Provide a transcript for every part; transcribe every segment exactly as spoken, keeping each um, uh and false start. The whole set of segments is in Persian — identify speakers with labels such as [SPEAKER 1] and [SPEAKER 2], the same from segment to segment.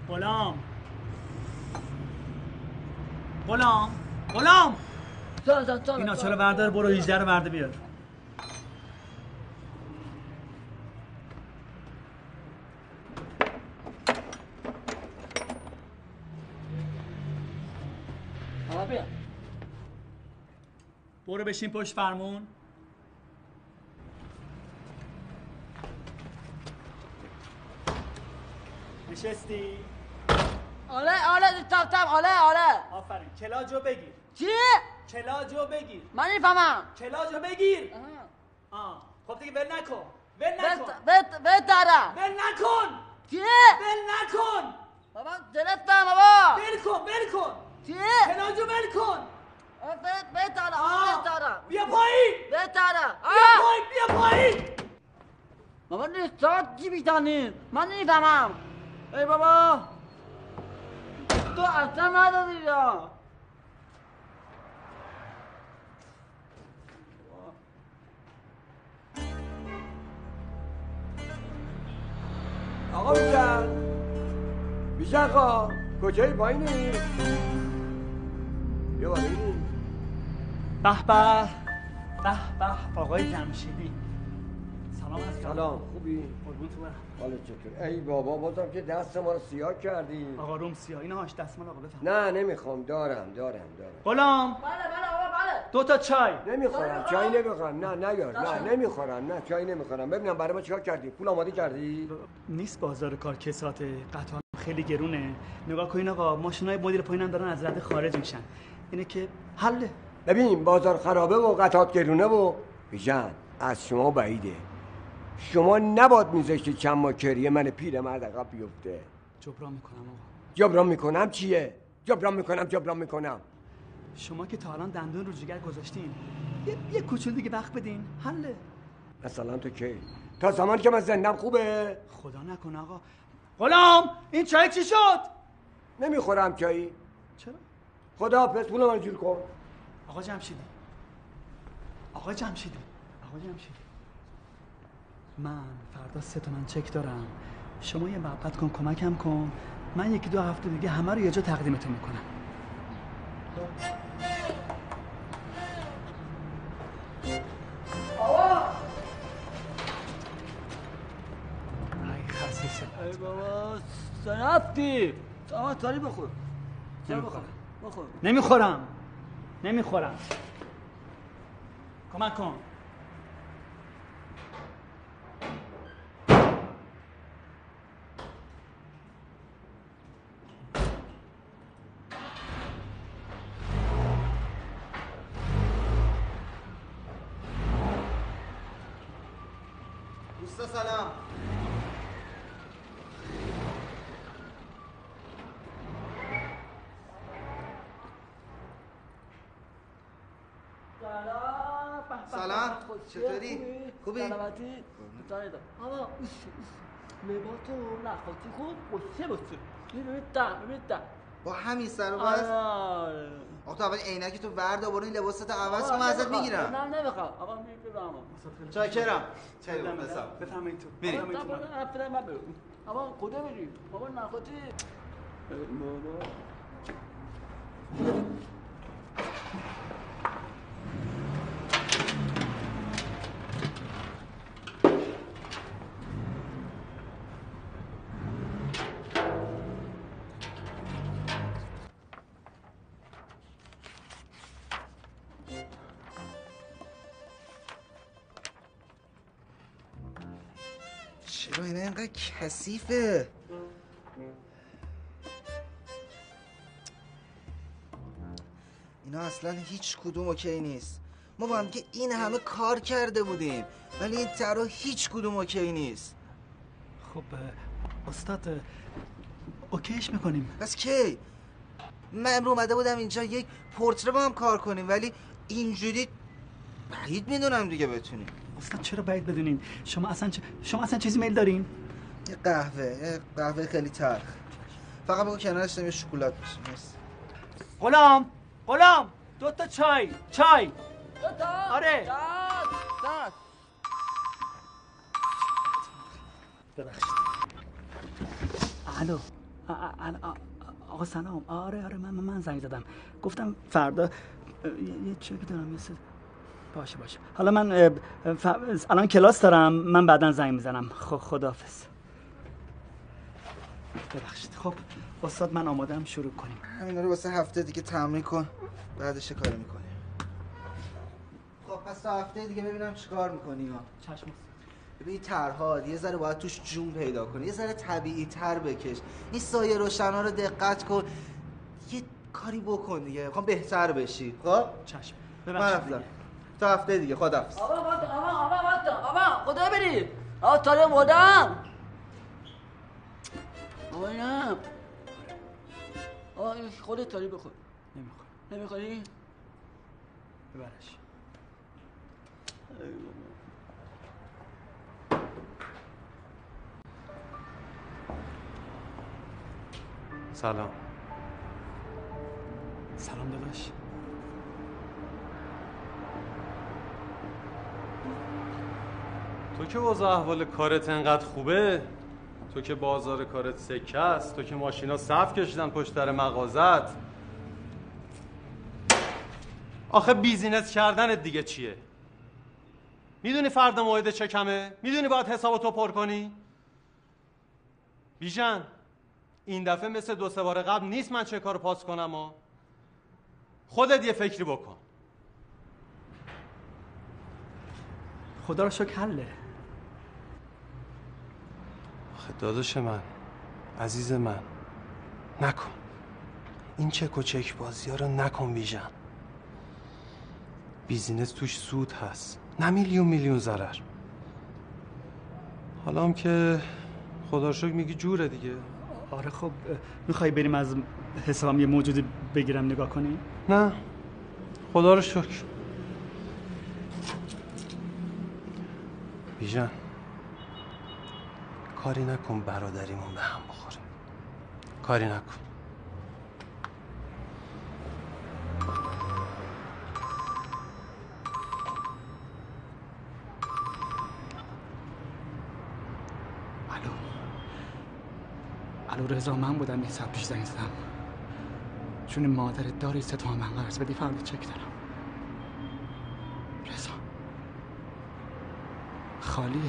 [SPEAKER 1] غلام غلام غلام
[SPEAKER 2] جان جان جان
[SPEAKER 1] اینا چرا بردار برو هجده رو برده بیار.
[SPEAKER 2] آقا بیا.
[SPEAKER 1] برو بشین پشت فرمون. نشستی؟
[SPEAKER 2] آله آله تام تام آله آله.
[SPEAKER 1] آفرین. کلاجو بگیر.
[SPEAKER 2] چی؟
[SPEAKER 1] کلاجو بگیر.
[SPEAKER 2] من نمیفهمم.
[SPEAKER 1] کلاجو بگیر. آه. خب دیگه ول نکن. ول نکن.
[SPEAKER 2] بت بت دارم.
[SPEAKER 1] ول نکن.
[SPEAKER 2] چی؟
[SPEAKER 1] ول نکن.
[SPEAKER 2] بابا گرفتم بابا.
[SPEAKER 1] ول کن ول کن.
[SPEAKER 2] چی؟
[SPEAKER 1] کلاجو ول کن.
[SPEAKER 2] بت بت دارم. بت دارم.
[SPEAKER 1] بیا پایین.
[SPEAKER 2] بت دارم.
[SPEAKER 1] بیا پایین بیا پایین.
[SPEAKER 2] بابا نیست چی می‌دانی؟ من نمیفهمم. ای بابا. تو اصلا ندادی یا.
[SPEAKER 3] آقا بیشن بیشن خواه کجایی پایینی؟ بیا بالا بینیم.
[SPEAKER 1] به به به به آقای جمشیدی. سلام علیکم.
[SPEAKER 3] سلام خوبی؟
[SPEAKER 1] قربون تو برم.
[SPEAKER 3] حالت چطور؟ ای بابا بازم که دست ما رو سیاه کردی.
[SPEAKER 1] آقا روم سیاه اینا هاش دستمال آقا بفهم.
[SPEAKER 3] نه نمیخوام دارم دارم دارم.
[SPEAKER 1] غلام
[SPEAKER 2] بله بله آقا بله.
[SPEAKER 1] دو تا چای.
[SPEAKER 3] نمیخورم چای نمیخورم. نه نیار نه نمیخورم نه چای نمیخورم. ببینم برای ما چیکار کردی؟ پول آماده کردی؟
[SPEAKER 1] نیست بازار کار کساته. قطعا خیلی گرونه. نگاه کنین آقا ماشینای مدیر پایینم دارن از رده خارج میشن. اینه که حله.
[SPEAKER 3] ببین بازار خرابه و قطعات گرونه و بیژن از شما بعیده. شما نباید میذاشتی چند ماه کریه من پیرمرد عقب بیفته.
[SPEAKER 1] جبران میکنم آقا.
[SPEAKER 3] جبران میکنم چیه؟ جبران میکنم جبران میکنم.
[SPEAKER 1] شما که تا الان دندون رو جگر گذاشتین یه, یه کوچول دیگه وقت بدین حله.
[SPEAKER 3] مثلا تو کی؟ تا زمان که من زندم خوبه؟
[SPEAKER 1] خدا نکنه آقا. غلام این چای چی شد؟
[SPEAKER 3] نمیخورم چایی.
[SPEAKER 1] چرا؟
[SPEAKER 3] خدا حافظ پول من جور کن.
[SPEAKER 1] آقا جمشیدی آقا جمشیدی آقا جمشیدی من فردا سه تومن چک دارم. شما یه محبت کن کمکم کن. من یکی دو هفته دیگه همه رو یه جا تقدیمتون میکنم.
[SPEAKER 2] آقا
[SPEAKER 1] ای خسیسه.
[SPEAKER 2] ای بابا سنفتی. آقا تاری بخور. تاری بخور. بخور.
[SPEAKER 1] نمیخورم نمیخورم. کمک کن.
[SPEAKER 4] دوستا سلام. سلام چطوری؟ خوبی؟
[SPEAKER 2] سلامتی؟ آقا لباسو نخواستی خوب قصه باشه. ببینید تا ببینید تا
[SPEAKER 4] با همین سر و بس؟ آقا تو اول عینکی تو وردا برو این لباستو عوض کن من ازت میگیرم.
[SPEAKER 2] نه نمیخوام آقا میفهمم.
[SPEAKER 4] چاکرم. خیلی خوب حساب.
[SPEAKER 1] بفرمایید تو.
[SPEAKER 4] بریم.
[SPEAKER 2] آقا کجا بریم؟ بابا نخواستی. بابا
[SPEAKER 4] چرا اینا اینقدر کثیفه؟ اینا اصلا هیچ کدوم اوکی نیست. ما با هم که این همه کار کرده بودیم ولی این طرح هیچ کدوم اوکی نیست.
[SPEAKER 1] خب استاد اوکیش میکنیم.
[SPEAKER 4] بس کی؟ من امرو اومده بودم اینجا یک پورتره با هم کار کنیم ولی اینجوری بعید میدونم دیگه بتونیم.
[SPEAKER 1] استاد چرا بعید بدونین؟ شما اصلا چ... شما اصلا چیزی میل دارین؟
[SPEAKER 4] یه قهوه یه قهوه خیلی تلخ. فقط بگو کنارش یه شکلات بشه. مرسی.
[SPEAKER 1] غلام غلام دو تا چای چای.
[SPEAKER 2] دو تا؟
[SPEAKER 1] آره.
[SPEAKER 2] داد داد.
[SPEAKER 1] ببخشید. الو آقا سلام. آره آره من من زنگ زدم گفتم فردا یه چک دارم مثل باشه باشه حالا من ف... الان کلاس دارم من بعداً زنگ میزنم. خداحافظ. ببخشید. خب استاد من آماده‌ام شروع کنیم.
[SPEAKER 4] همینا رو واسه هفته دیگه تمرین کن بعدش کار میکنی. خب پس تا هفته دیگه ببینم چیکار میکنی ها.
[SPEAKER 1] چشم.
[SPEAKER 4] ببین طرح‌ها یه ذره باید توش جون پیدا کنی یه ذره طبیعی تر بکش این سایه روشنا رو دقت کن یه کاری بکن دیگه میخوام بهتر بشی. خب
[SPEAKER 1] چشم.
[SPEAKER 4] ببخشید تا هفته دیگه خداحافظ.
[SPEAKER 2] آقا آقا آقا آقا آقا خدا برید آقا تاره مودم آقا اینم آقا خودت تاری بخور.
[SPEAKER 1] نمیخوام.
[SPEAKER 2] نمیخوری؟
[SPEAKER 1] ببرش.
[SPEAKER 5] سلام.
[SPEAKER 1] سلام داداش.
[SPEAKER 5] تو که وضع احوال کارت انقدر خوبه، تو که بازار کارت سکه است، تو که ماشینا صف کشیدن پشت در مغازت، آخه بیزینس کردنت دیگه چیه؟ میدونی فردا موعد چکمه؟ میدونی باید حسابتو پر کنی؟ بیژن این دفعه مثل دو سه بار قبل نیست من چه کارو پاس کنم ها. خودت یه فکری بکن.
[SPEAKER 1] خدا رو شکر حله.
[SPEAKER 5] آخه داداش من، عزیز من، نکن این چک و چک بازی ها رو نکن بیژن. بیزینس توش سود هست نه میلیون میلیون ضرر. حالا هم که خدا رو شکر میگی جوره دیگه.
[SPEAKER 1] آره خب میخوای بریم از حسابم یه موجودی بگیرم نگاه کنی؟
[SPEAKER 5] نه خدا رو شکر. بیژن کاری نکن برادریمون به هم بخوره. کاری نکن.
[SPEAKER 1] الو الو رضا من بودم یه ساعت پیش زنگ زدم. چون مادرت داری سه تومن من قرض بدی فردا چک دارم. رضا خالیه؟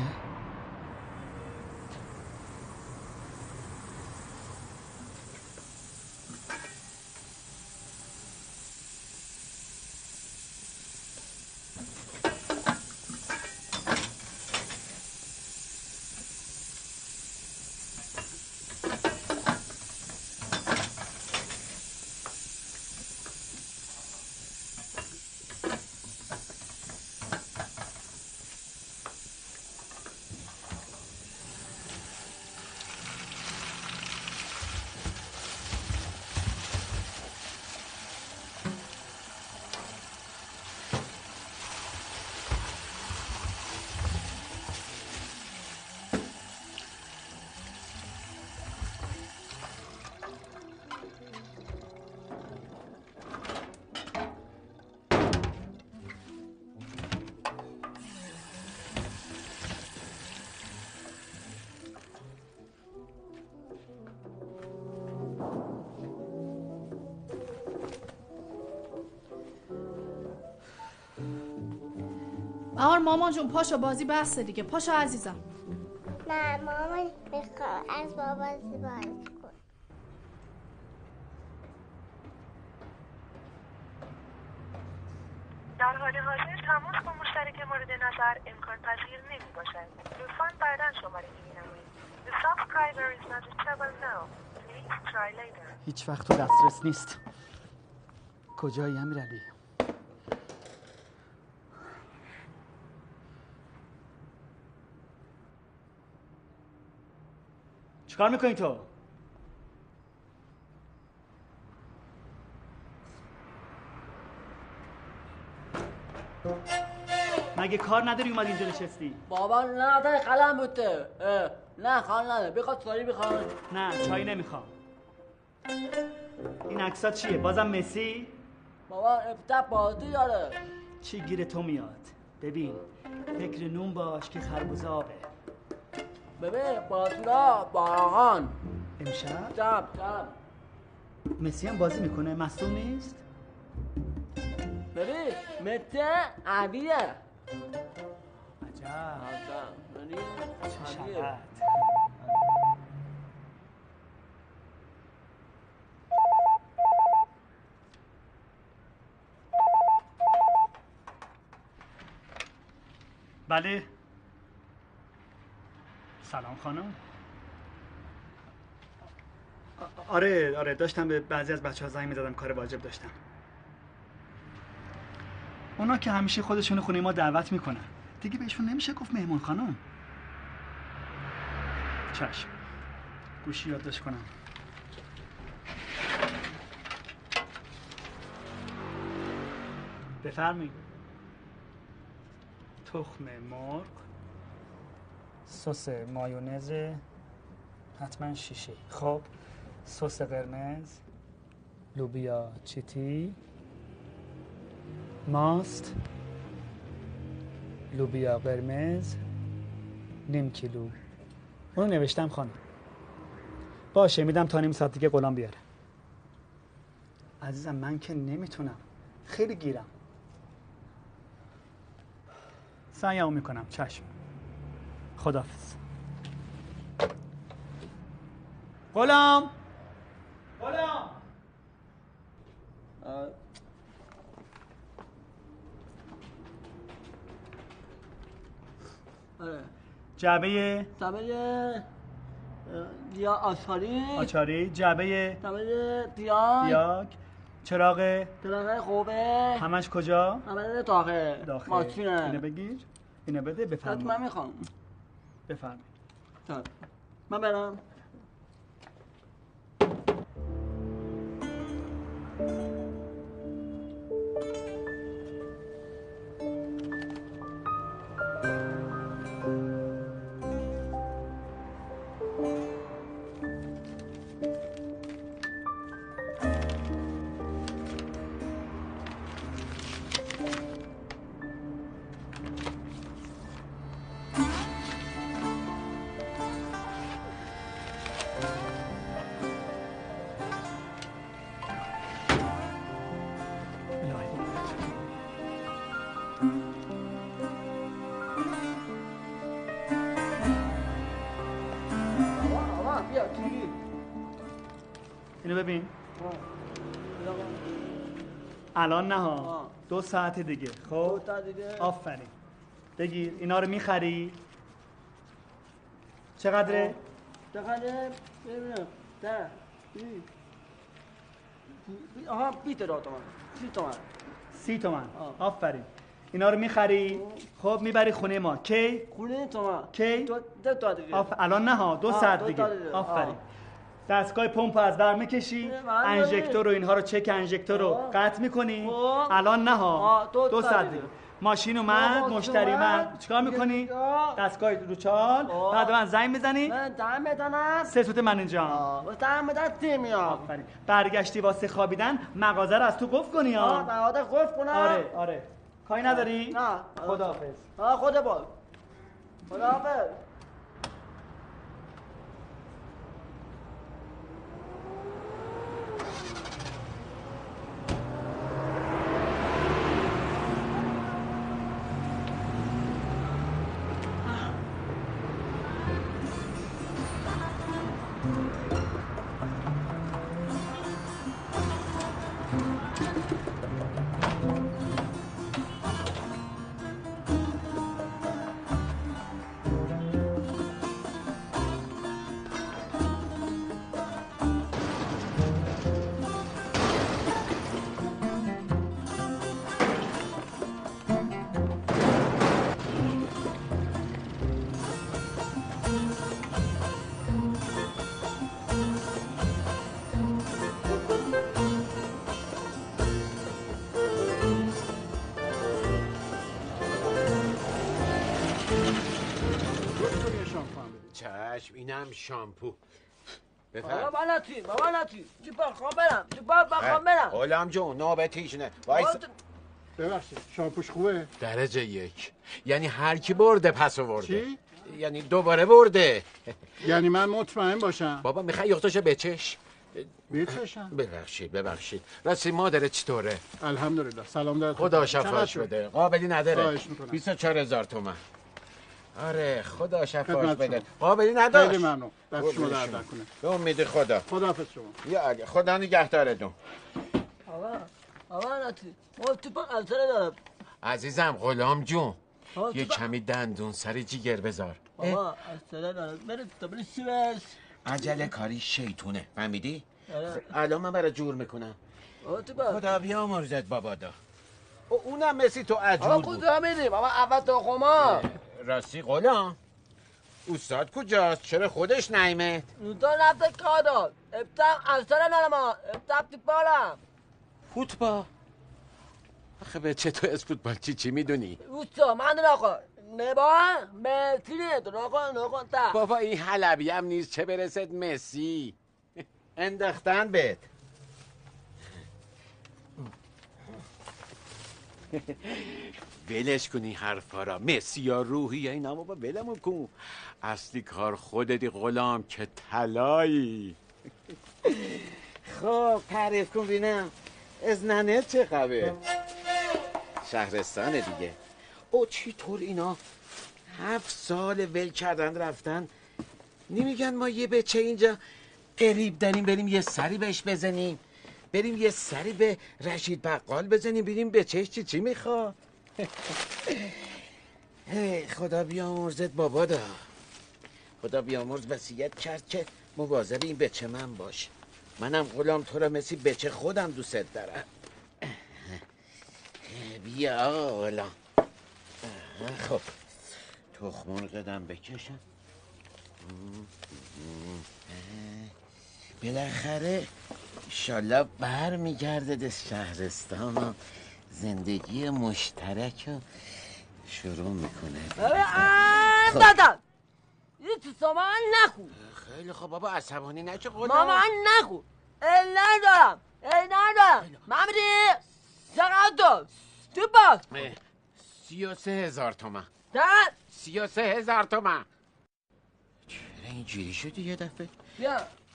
[SPEAKER 6] آره مامان جون پاشو بازی بسته دیگه پاشو عزیزم.
[SPEAKER 7] نه مامان میخوام از بابا بازی بازی کن.
[SPEAKER 8] در حال حاضر تماس با مشترک مورد نظر امکان پذیر نمی باشد. لطفاً بعداً شماره می نمایید. The subscriber is not reachable now. Please try later.
[SPEAKER 1] هیچ وقت تو دسترس نیست. کجایی امیرعلی؟ چیکار میکنی تو؟ مگه کار نداری اومد اینجا نشستی؟
[SPEAKER 2] بابا نه داره قلم بوده. نه خال نده بخواد ساری بخواد.
[SPEAKER 1] نه چای نمیخوام. این عکسات چیه؟ بازم مسی؟
[SPEAKER 2] بابا افتح بازی داره.
[SPEAKER 1] چی گیر تو میاد؟ ببین فکر نون باش که خربوزه آبه.
[SPEAKER 2] ببین بازورا باراغان
[SPEAKER 1] امشب
[SPEAKER 2] شب شب
[SPEAKER 1] مسی هم بازی میکنه، مصدوم نیست؟
[SPEAKER 2] ببین مسی عبیه
[SPEAKER 1] عجب
[SPEAKER 2] عجب ببین
[SPEAKER 1] چه
[SPEAKER 2] عبیه.
[SPEAKER 1] شبت. بله سلام خانم. آره آره داشتم به بعضی از بچه ها زنگ می‌زدم، کار واجب داشتم. اونا که همیشه خودشون خونه ما دعوت میکنن دیگه بهشون نمیشه گفت مهمون خانم. چشم گوشی یادداشت کنم. بفرمایید. تخم مرغ، سس مایونز حتما شیشه، خب سس قرمز، لوبیا چیتی، ماست، لوبیا قرمز، نیم کیلو. اونو نوشتم خانم. باشه میدم تا نیم ساعت دیگه غلام بیاره. عزیزم من که نمیتونم، خیلی گیرم. سعیمو میکنم. چشم. خداحافظ. غلام غلام
[SPEAKER 2] آره
[SPEAKER 1] جعبه
[SPEAKER 2] جعبه دیا آچاری
[SPEAKER 1] آچاری، جعبه
[SPEAKER 2] جعبه دیاک
[SPEAKER 1] دیاک، چراغ
[SPEAKER 2] چراغ خوبه
[SPEAKER 1] همش کجا؟
[SPEAKER 2] همه داخل
[SPEAKER 1] داخل.
[SPEAKER 2] ماشینه.
[SPEAKER 1] اینو بگیر، اینو بده. بفرمایید.
[SPEAKER 2] من میخوام.
[SPEAKER 1] بفرمایید.
[SPEAKER 2] من برم.
[SPEAKER 1] اینو ببین. الان نه ها، دو ساعت دیگه. خب آفرین. بگیر اینا رو میخری. چقدره؟
[SPEAKER 2] چقدره؟ ببینم ده آها بیست تومن سی تومن
[SPEAKER 1] سی تومن. آفرین. اینا رو میخری. خب میبری خونه ما. کی؟
[SPEAKER 2] خونه تومن
[SPEAKER 1] کی؟
[SPEAKER 2] دو دو تا دیگه.
[SPEAKER 1] آف... الان نه ها، دو ساعت دیگه. آفرین. دستگاه پمپ از بر میکشی، انژکتور و اینها رو چک انژکتور رو قطع میکنی. الان نه ها، دو, دو ساعت دیگه. ماشین اومد، مشتری من چیکار میکنی؟ دستگاه رو چال، بعد من زنگ میزنی؟
[SPEAKER 2] من زنگ میزنم.
[SPEAKER 1] سه سوت من اینجا.
[SPEAKER 2] آه، زنگ میزنم تی میام.
[SPEAKER 1] آفرین. برگشتی واسه خوابیدن مغازه رو از تو قفل کنی ها.
[SPEAKER 2] آه، مغازه قفل کنم.
[SPEAKER 1] آره آره. کاری نداری؟
[SPEAKER 2] نه.
[SPEAKER 1] خداحافظ.
[SPEAKER 2] آه خدا باش. خداحافظ.
[SPEAKER 9] چشم اینم شامپو.
[SPEAKER 2] بابا من نتی بابا نتی چی بخوام برم چی بخوام برم.
[SPEAKER 9] غلام جون نوبتیش نه. وایس.
[SPEAKER 10] ببخشید شامپوش خوبه؟
[SPEAKER 9] درجه یک. یعنی هر کی برده پس آورده.
[SPEAKER 10] چی؟
[SPEAKER 9] یعنی دوباره برده.
[SPEAKER 10] یعنی من مطمئن باشم.
[SPEAKER 9] بابا میخوای یختاشو بچش؟
[SPEAKER 10] بچشم.
[SPEAKER 9] ببخشید ببخشید. راستی مادرت چطوره؟
[SPEAKER 10] الحمدلله. سلام دارد.
[SPEAKER 9] خدا شفاش بده. قابلی نداره.
[SPEAKER 10] خواهش میکنم.
[SPEAKER 9] بیست و چهار هزار تومان. آره خدا شفاش بده. قابلی نداشت.
[SPEAKER 10] خیلی ممنون. دست شما درد نکنه.
[SPEAKER 9] به امید خدا.
[SPEAKER 10] خداحافظ شما.
[SPEAKER 9] یا اگه خدا نگهدارتون.
[SPEAKER 2] آقا آقا نتی ما تو پا قلطره دارم.
[SPEAKER 9] عزیزم غلام جون یه کمی دندون سر جیگر بذار.
[SPEAKER 2] آقا قلطره دارم بره تا بری سیوز.
[SPEAKER 9] عجله کاری شیطونه فهمیدی؟ الان من برای جور میکنم. خدا بیامرزت بابادا. اونم مثل تو عجور بود.
[SPEAKER 2] آقا کجا میدیم؟ آقا اول تا خما.
[SPEAKER 9] راستی غلام استاد کجاست؟ چرا خودش نیمه؟
[SPEAKER 2] نوتا نفت کادر ابتم افسر نرما ابتم تیپالم
[SPEAKER 9] فوتبال؟ آخه به چه تو از فوتبال چی چی میدونی؟
[SPEAKER 2] اوستا من نکن نبا مسی تو نکن نکن تا
[SPEAKER 9] بابا این حلبی هم نیست چه برسد مسی. انداختن بهت. ولش کنی حرفا را. مسی یا روحی اینا بابا ولمون کن. اصلی کار خودتی غلام که طلایی. خب تعریف کن بینم از ننه چه خبر؟ شهرستان دیگه. او چی طور اینا هفت سال ول کردن رفتن نمیگن ما یه بچه اینجا قریب داریم بریم یه سری بهش بزنیم، بریم یه سری به رشید بقال بزنیم بریم بچهش چی چی میخواد. خدا بیامرزت بابا دا. خدا بیامرز وصیت کرد که مواظب این بچه من باش. منم غلام تو را مثل بچه خودم دوست دارم. بیا غلام. خب تخمون قدم بکشم. بالاخره انشالله بر میگرده ده شهرستان و زندگی مشترک رو شروع میکنه.
[SPEAKER 2] ببین دادم یه تو سامان نخو.
[SPEAKER 9] خیلی خب بابا عصبانی نچه غلام.
[SPEAKER 2] ماما نخو ال ندارم ال ندارم ممری چقدر تو تو باز
[SPEAKER 9] سی و سه هزار تومن.
[SPEAKER 2] ده
[SPEAKER 9] سی و سه هزار تومن. چرا اینجوری شدی یه دفعه؟
[SPEAKER 2] بیا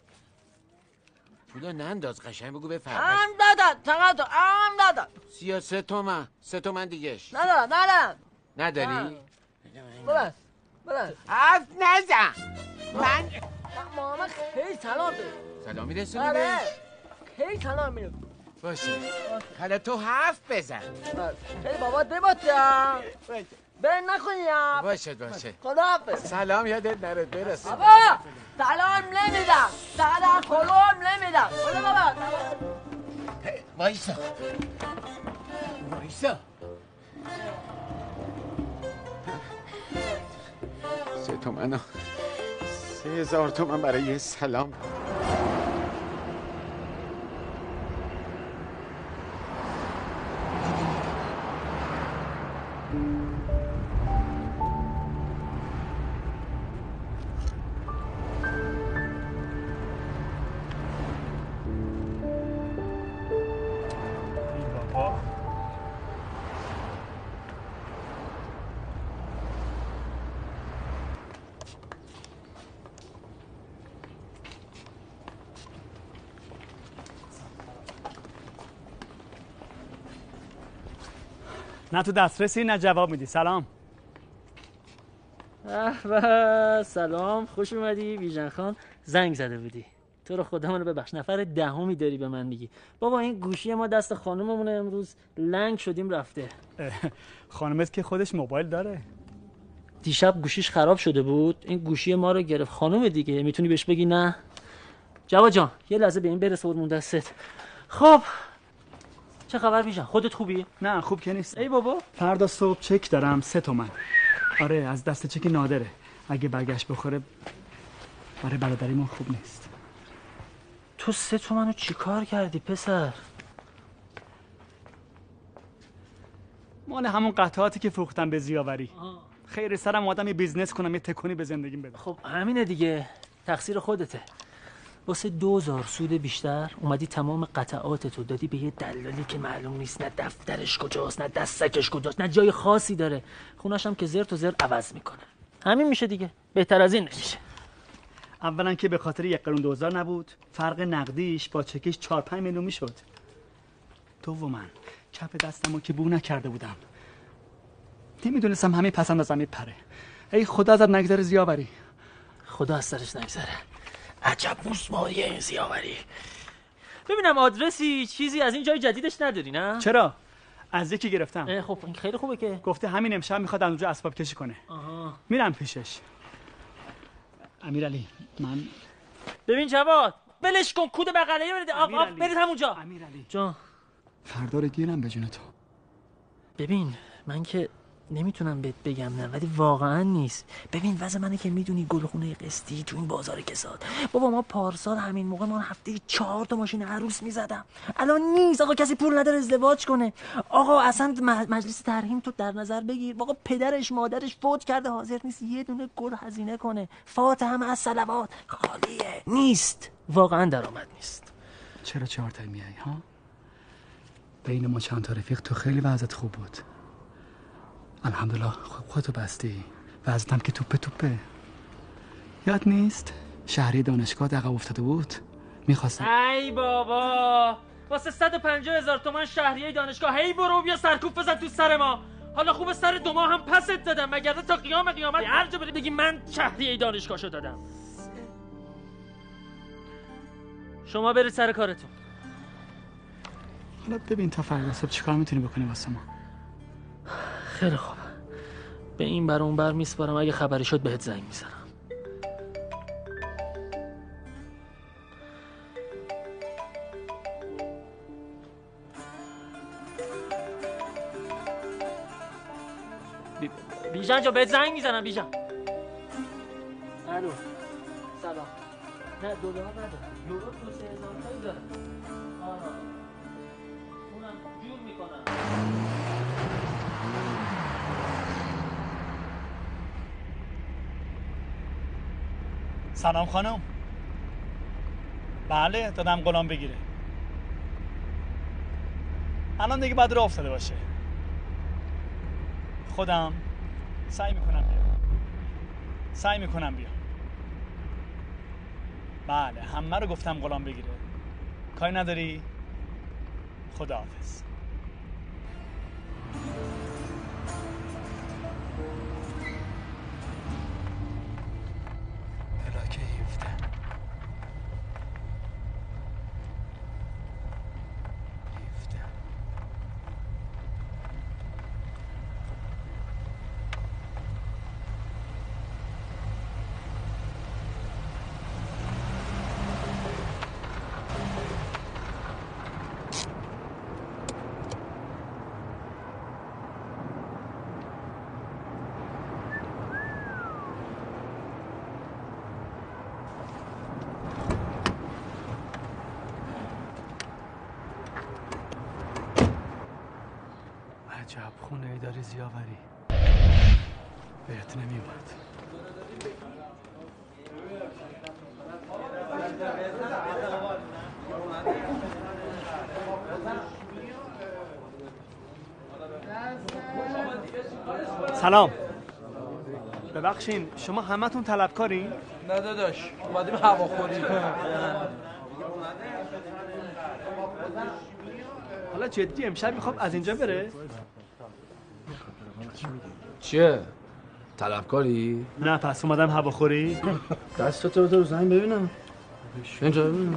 [SPEAKER 9] پولا ننداز قشنگ بگو به فرقش.
[SPEAKER 2] ام دادم چقدر تو ام دادم
[SPEAKER 9] سی و سه تومن. سه تومن دیگهش
[SPEAKER 2] ندارم ندارم.
[SPEAKER 9] نداری؟
[SPEAKER 2] ببس ببس
[SPEAKER 9] حرف نزن. من
[SPEAKER 2] ماما خیلی سلام بده.
[SPEAKER 9] سلام میرسونی
[SPEAKER 2] آره
[SPEAKER 9] بهش؟
[SPEAKER 2] خیلی سلام میرسونی.
[SPEAKER 9] باشه حالا تو حرف بزن.
[SPEAKER 2] خیلی بابات بباتم بر نکنیم.
[SPEAKER 9] باشه باشه
[SPEAKER 2] خداحافظ.
[SPEAKER 9] سلام یادت نره برسون.
[SPEAKER 2] بابا سلام نمیدم سلام کلوم نمیدم. بله بابا
[SPEAKER 9] وایسا وایسا. سه تومن سه هزار تومن برای یه سلام.
[SPEAKER 1] نه تو دسترسی نه جواب میدی. سلام.
[SPEAKER 11] به سلام خوش اومدی ویژن خان. زنگ زده بودی. تو رو خدا منو ببخش نفر دهمی داری به من میگی. بابا این گوشی ما دست خانممونه امروز لنگ شدیم رفته.
[SPEAKER 1] خانمت که خودش موبایل داره.
[SPEAKER 11] دیشب گوشیش خراب شده بود این گوشی ما رو گرفت. خانم دیگه میتونی بهش بگی نه. جواد جان یه لحظه به این برس قربون دستت. خب چه خبر ویژن خودت خوبی؟
[SPEAKER 1] نه خوب که نیست.
[SPEAKER 11] ای بابا
[SPEAKER 1] فردا صبح چک دارم سه تومن. آره از دست چک نادره. اگه برگشت بخوره برای برادریمون خوب نیست.
[SPEAKER 11] تو سه تومنو چی کار کردی پسر؟
[SPEAKER 1] مال همون قطعاتی که فروختم به زیاوری. خیر سرم آدم یه بیزنس کنم یه تکونی به زندگیم بدم.
[SPEAKER 11] خب همینه دیگه تقصیر خودته. واسه دوزار سود بیشتر اومدی تمام قطعاتتو دادی به یه دلالی که معلوم نیست نه دفترش کجاست نه دستکش کجاست نه جای خاصی داره. خونش هم که زر تو زر عوض میکنه. همین میشه دیگه، بهتر از این نمیشه.
[SPEAKER 1] اولا که به خاطر یک قرون دوزار نبود، فرق نقدیش با چکش چهار پنج میلیون میشد. دوما کف دستمو که بو نکرده بودم، نمیدونستم همین پسند ازم میپره. ای خدا ازت نگذره زیاوری.
[SPEAKER 11] خدا از سرش نگذره. عجب روزماریه این زیاوری. ببینم آدرسی چیزی از این جای جدیدش نداری نه؟
[SPEAKER 1] چرا؟ از یکی گرفتم.
[SPEAKER 11] خب این خیلی خوبه که
[SPEAKER 1] گفته همین امشب میخواد از اونجا اسباب کشی کنه.
[SPEAKER 11] آها.
[SPEAKER 1] میرم پیشش. امیرعلی من
[SPEAKER 11] ببین جواد، ولش کن، کود بغله برید. آقا آقا برید همونجا.
[SPEAKER 1] امیرعلی
[SPEAKER 11] جان
[SPEAKER 1] فردا رو گیرم به جون تو.
[SPEAKER 11] ببین من که نمیتونم بهت بگم نه، ولی واقعا نیست. ببین وضع منه که میدونی، گلخونه قسطی تو این بازار کساد. بابا ما پارسال همین موقع ما هفته چهار تا ماشین عروس میزدم. الان نیست آقا، کسی پول نداره ازدواج کنه. آقا اصلا مجلس ترحیم تو در نظر بگیر. آقا پدرش مادرش فوت کرده، حاضر نیست یه دونه گل هزینه کنه. فاتحه مع الصلوات خالیه، نیست. واقعا درآمد نیست.
[SPEAKER 1] چرا چهار تا میای ها؟ بین ما چند تا رفیق تو خیلی وضعیت خوب بود. الحمدلله خودتو بستی. وضعیتم که توپه توپه. یاد نیست شهری دانشگاه عقب افتاده بود، میخواستم.
[SPEAKER 11] ای بابا واسه صد و پنجاه هزار تومان شهریه دانشگاه هی برو بیا سرکوب بزن تو سر ما. حالا خوب سر دو ماه هم پست دادم، مگر تا قیام قیامت هر جا بری بگی من شهریه دانشگاهشو دادم. شما برید سر کارتون.
[SPEAKER 1] حالا ببین تا فردا صبح چیکار میتونی بکنی واسه ما؟
[SPEAKER 11] خیلی خوب، به این بر اون بر میسپارم، اگه خبری شد بهت زنگ میزنم. بی... بیژن جا بهت زنگ میزنم. بیژن الو سلام. نه دلار ندارم، یورو دو سه هزار تایی دارم. آها اونم جور میکنم.
[SPEAKER 1] سلام خانم. بله دادم غلام بگیره. الان دیگه بعد راه افتاده باشه. خودم سعی میکنم بیام. سعی میکنم بیام. بله همه رو گفتم غلام بگیره. کاری نداری؟ خداحافظ. بلاک هفده. عجب خونه ای داری زیاوری. بهت نمی اومد. سلام. ببخشین شما همتون طلبکارین؟
[SPEAKER 12] نه داداش اومدیم هواخوری.
[SPEAKER 1] حالا جدی امشب میخوام از اینجا بره؟
[SPEAKER 12] چیه؟ طلبکاری؟
[SPEAKER 1] نه پس اومدم هواخوری.
[SPEAKER 12] دستت رو رو زنگ ببینم. اینجا ببینم.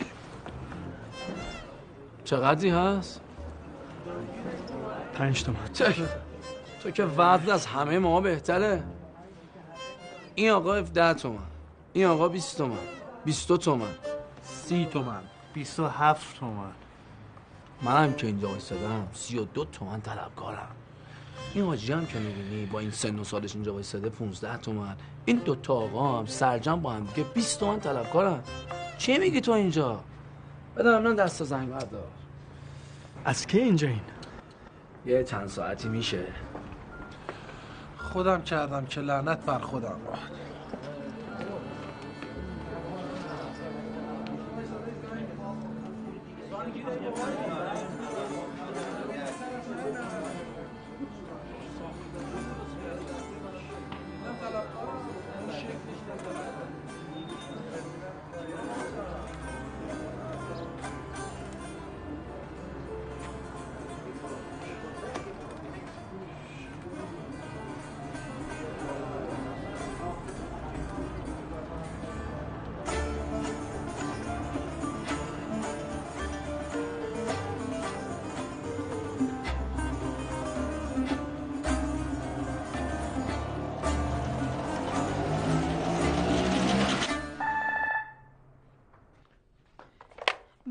[SPEAKER 12] چقدری هست؟
[SPEAKER 1] پنج تومن.
[SPEAKER 12] تو که وضع از همه ما بهتره. این آقا هفده تومن، این آقا بیست تومن، بیست و دو تومن،
[SPEAKER 10] سی تومن، بیست و هفت تومن.
[SPEAKER 12] منم که اینجا وایسادم سی و دو تومن طلبکارم. این حاجی هم که میبینی با این سن و سالش اینجا وایساده پونزده تومن. این دوتا آقا هم سرجم با هم دیگه بیست تومن طلبکارن. چی میگی تو اینجا؟ بده من دست زنگ بردار.
[SPEAKER 1] از کی اینجا این؟
[SPEAKER 12] یه چند ساعتی میشه.
[SPEAKER 13] خودم کردم که لعنت بر خودم.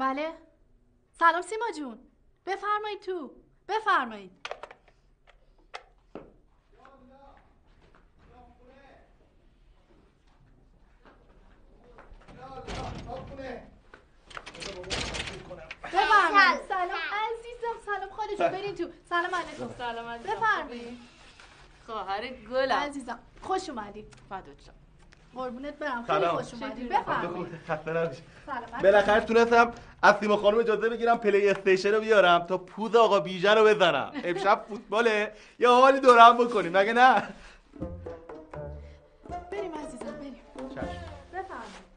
[SPEAKER 6] بله سلام سیما جون، بفرمایید تو، بفرمایید. بفرمایید. سلام عزیزم، سلام خاله جون، برین تو. سلام علیکم.
[SPEAKER 14] سلام علیکم.
[SPEAKER 6] بفرمایید.
[SPEAKER 14] خواهر گلم
[SPEAKER 6] عزیزم خوش اومدید.
[SPEAKER 14] فدات شم.
[SPEAKER 6] قربونت برم، خیلی خوش اومدید. بفرمایید.
[SPEAKER 15] خسته نباشید.
[SPEAKER 6] سلام.
[SPEAKER 15] بالاخره تونستم از سیما خانم اجازه بگیرم پلی استیشن رو بیارم تا پوز آقا بیژن رو بزنم. امشب فوتباله، یه حالی دور هم بکنیم مگه نه؟
[SPEAKER 6] بریم عزیزم بریم.
[SPEAKER 15] چشم.
[SPEAKER 6] بفرمایید.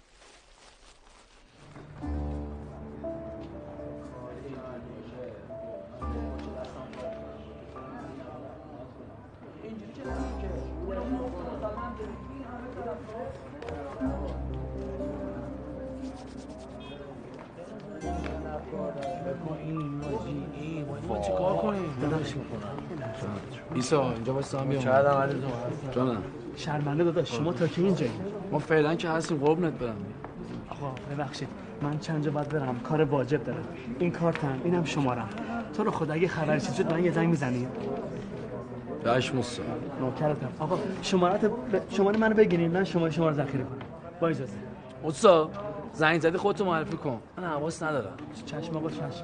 [SPEAKER 12] چیکار کنیم؟ داداش میکنم. ایسا اینجا واسه هم بیام.
[SPEAKER 1] شاید هم عزیزم.
[SPEAKER 12] جانم.
[SPEAKER 1] شرمنده داداش، شما تا کی اینجایی؟
[SPEAKER 12] ما فعلا که هستیم قربونت برم.
[SPEAKER 1] آقا ببخشید من چند جا باید برم، کار واجب دارم. این کارتم، اینم شمارم. تو رو خدا اگه خبری چیزی شد من یه زنگ میزنی؟
[SPEAKER 12] باش موسی.
[SPEAKER 1] نوکرتم. آقا شمارت ب... شماره منو بگیرین، من شما شما رو ذخیره کنم. با اجازه.
[SPEAKER 12] موسی زنگ زدی خودتو معرفی کن. من حواس ندارم.
[SPEAKER 1] چشم آقا چشم.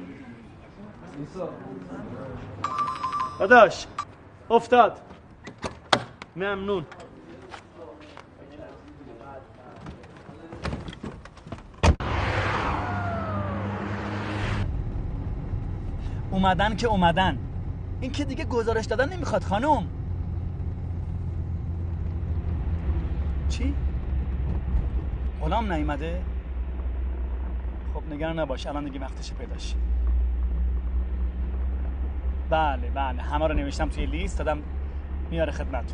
[SPEAKER 1] داداش افتاد. ممنون. اومدن که اومدن. این که دیگه گزارش دادن نمیخواد خانم. چی؟ غلام نیومده؟ خب نگران نباش، الان دیگه وقتش پیداش. بله بله همه رو نوشتم توی لیست دادم، میاره خدمتتون.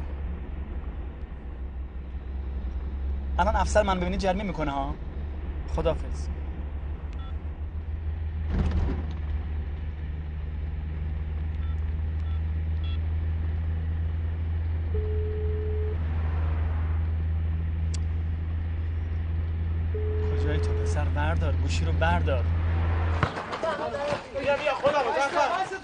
[SPEAKER 1] الان افسر من ببینید جرمه میکنه ها. خداحافظ. کجایی تو پسر؟ بردار گوشی رو بردار.
[SPEAKER 15] بیا بیا خدا رو زفر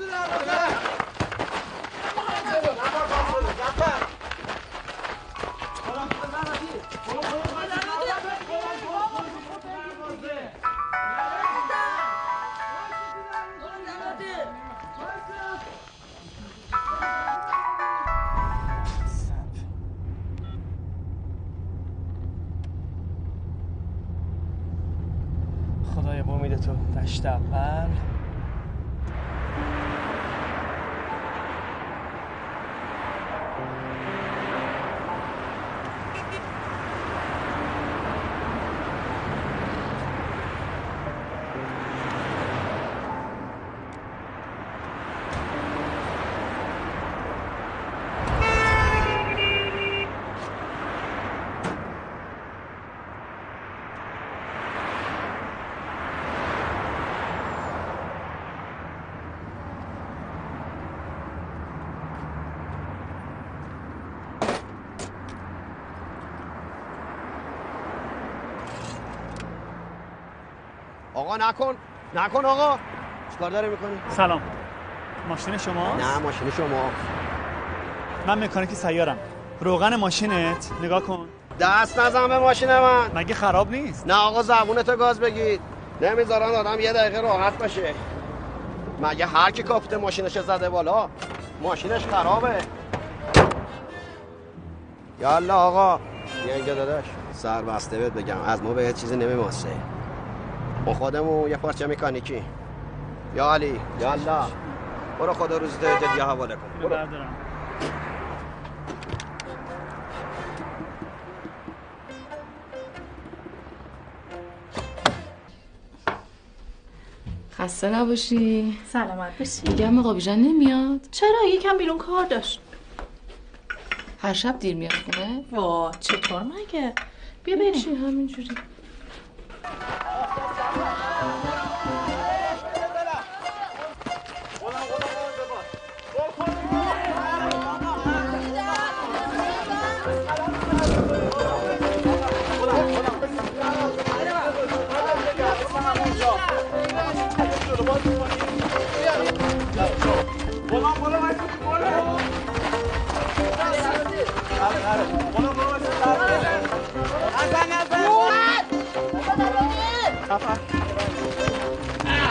[SPEAKER 1] خدایا با امید تو دشت اول.
[SPEAKER 3] آقا نکن نکن آقا، چیکار داره میکنی؟
[SPEAKER 1] سلام، ماشین شما؟
[SPEAKER 3] نه ماشین شما.
[SPEAKER 1] من مکانیکی سیارم. روغن ماشینت نگاه کن.
[SPEAKER 3] دست نزن به ماشین من.
[SPEAKER 1] مگه خراب نیست؟
[SPEAKER 3] نه آقا زبونتو گاز بگید، نمیذارن آدم یه دقیقه راحت باشه. مگه هر کی کاپیت ماشینش زده بالا ماشینش خرابه؟ یالا آقا بیا اینجا داداش، سر بسته بهت بگم از ما به چیزی نمیماسه. ما خودمون یه پارچه مکانیکی. یا علی یالا برو خدا روزت جدی حواله کن. برو
[SPEAKER 1] بردارم.
[SPEAKER 14] خسته نباشی.
[SPEAKER 6] سلامت باشی.
[SPEAKER 14] میگم آقا بیژن نمیاد؟
[SPEAKER 6] چرا؟ یکم بیرون کار داشت.
[SPEAKER 14] هر شب دیر میاد خونه؟
[SPEAKER 6] وا چطور مگه؟ بیا بریم.
[SPEAKER 14] همینجوری.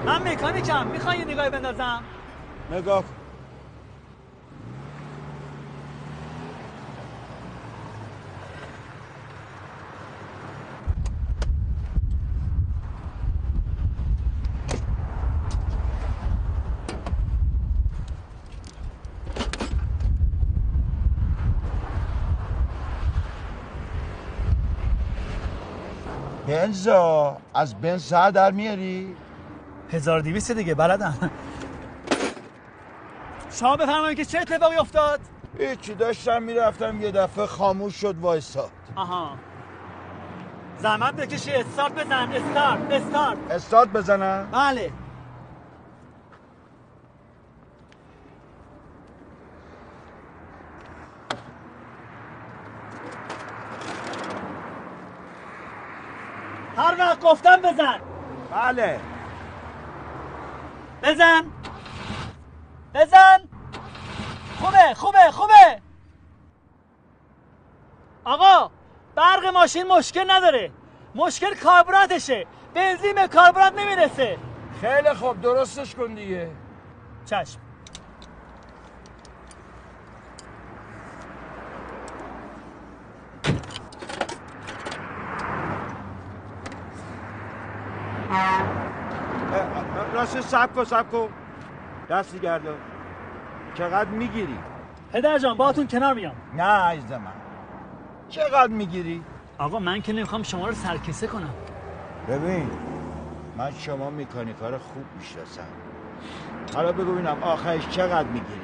[SPEAKER 1] من مکانیکم، میخوای یه نگاهی بندازم؟
[SPEAKER 16] نگاه کن. بنزا از بنز سر در میاری؟
[SPEAKER 1] هزار و دویست دیگه بلدم. شما بفرمایید که چه اتفاقی افتاد؟
[SPEAKER 16] هیچی، داشتم میرفتم یه دفعه خاموش شد وایساد.
[SPEAKER 1] آها زحمت بکشی استارت بزن. استارت استارت
[SPEAKER 16] استارت بزنم؟
[SPEAKER 1] بله. هر وقت گفتم بزن.
[SPEAKER 16] بله.
[SPEAKER 1] بزن بزن. خوبه خوبه خوبه. آقا برق ماشین مشکل نداره، مشکل کاربراتشه. بنزین به کاربرات نمیرسه.
[SPEAKER 16] خیلی خوب درستش کن دیگه.
[SPEAKER 1] چشم.
[SPEAKER 16] راست سب کن سب کن دستی گردن. چقدر میگیری؟
[SPEAKER 1] پدر جان باهاتون کنار میام.
[SPEAKER 16] نه عزیز من. چقدر میگیری؟
[SPEAKER 1] آقا من که نمیخوام شما رو سرکیسه کنم.
[SPEAKER 16] ببین من شما مکانیکا رو خوب میشناسم. حالا بگو ببینم آخرش چقدر میگیری؟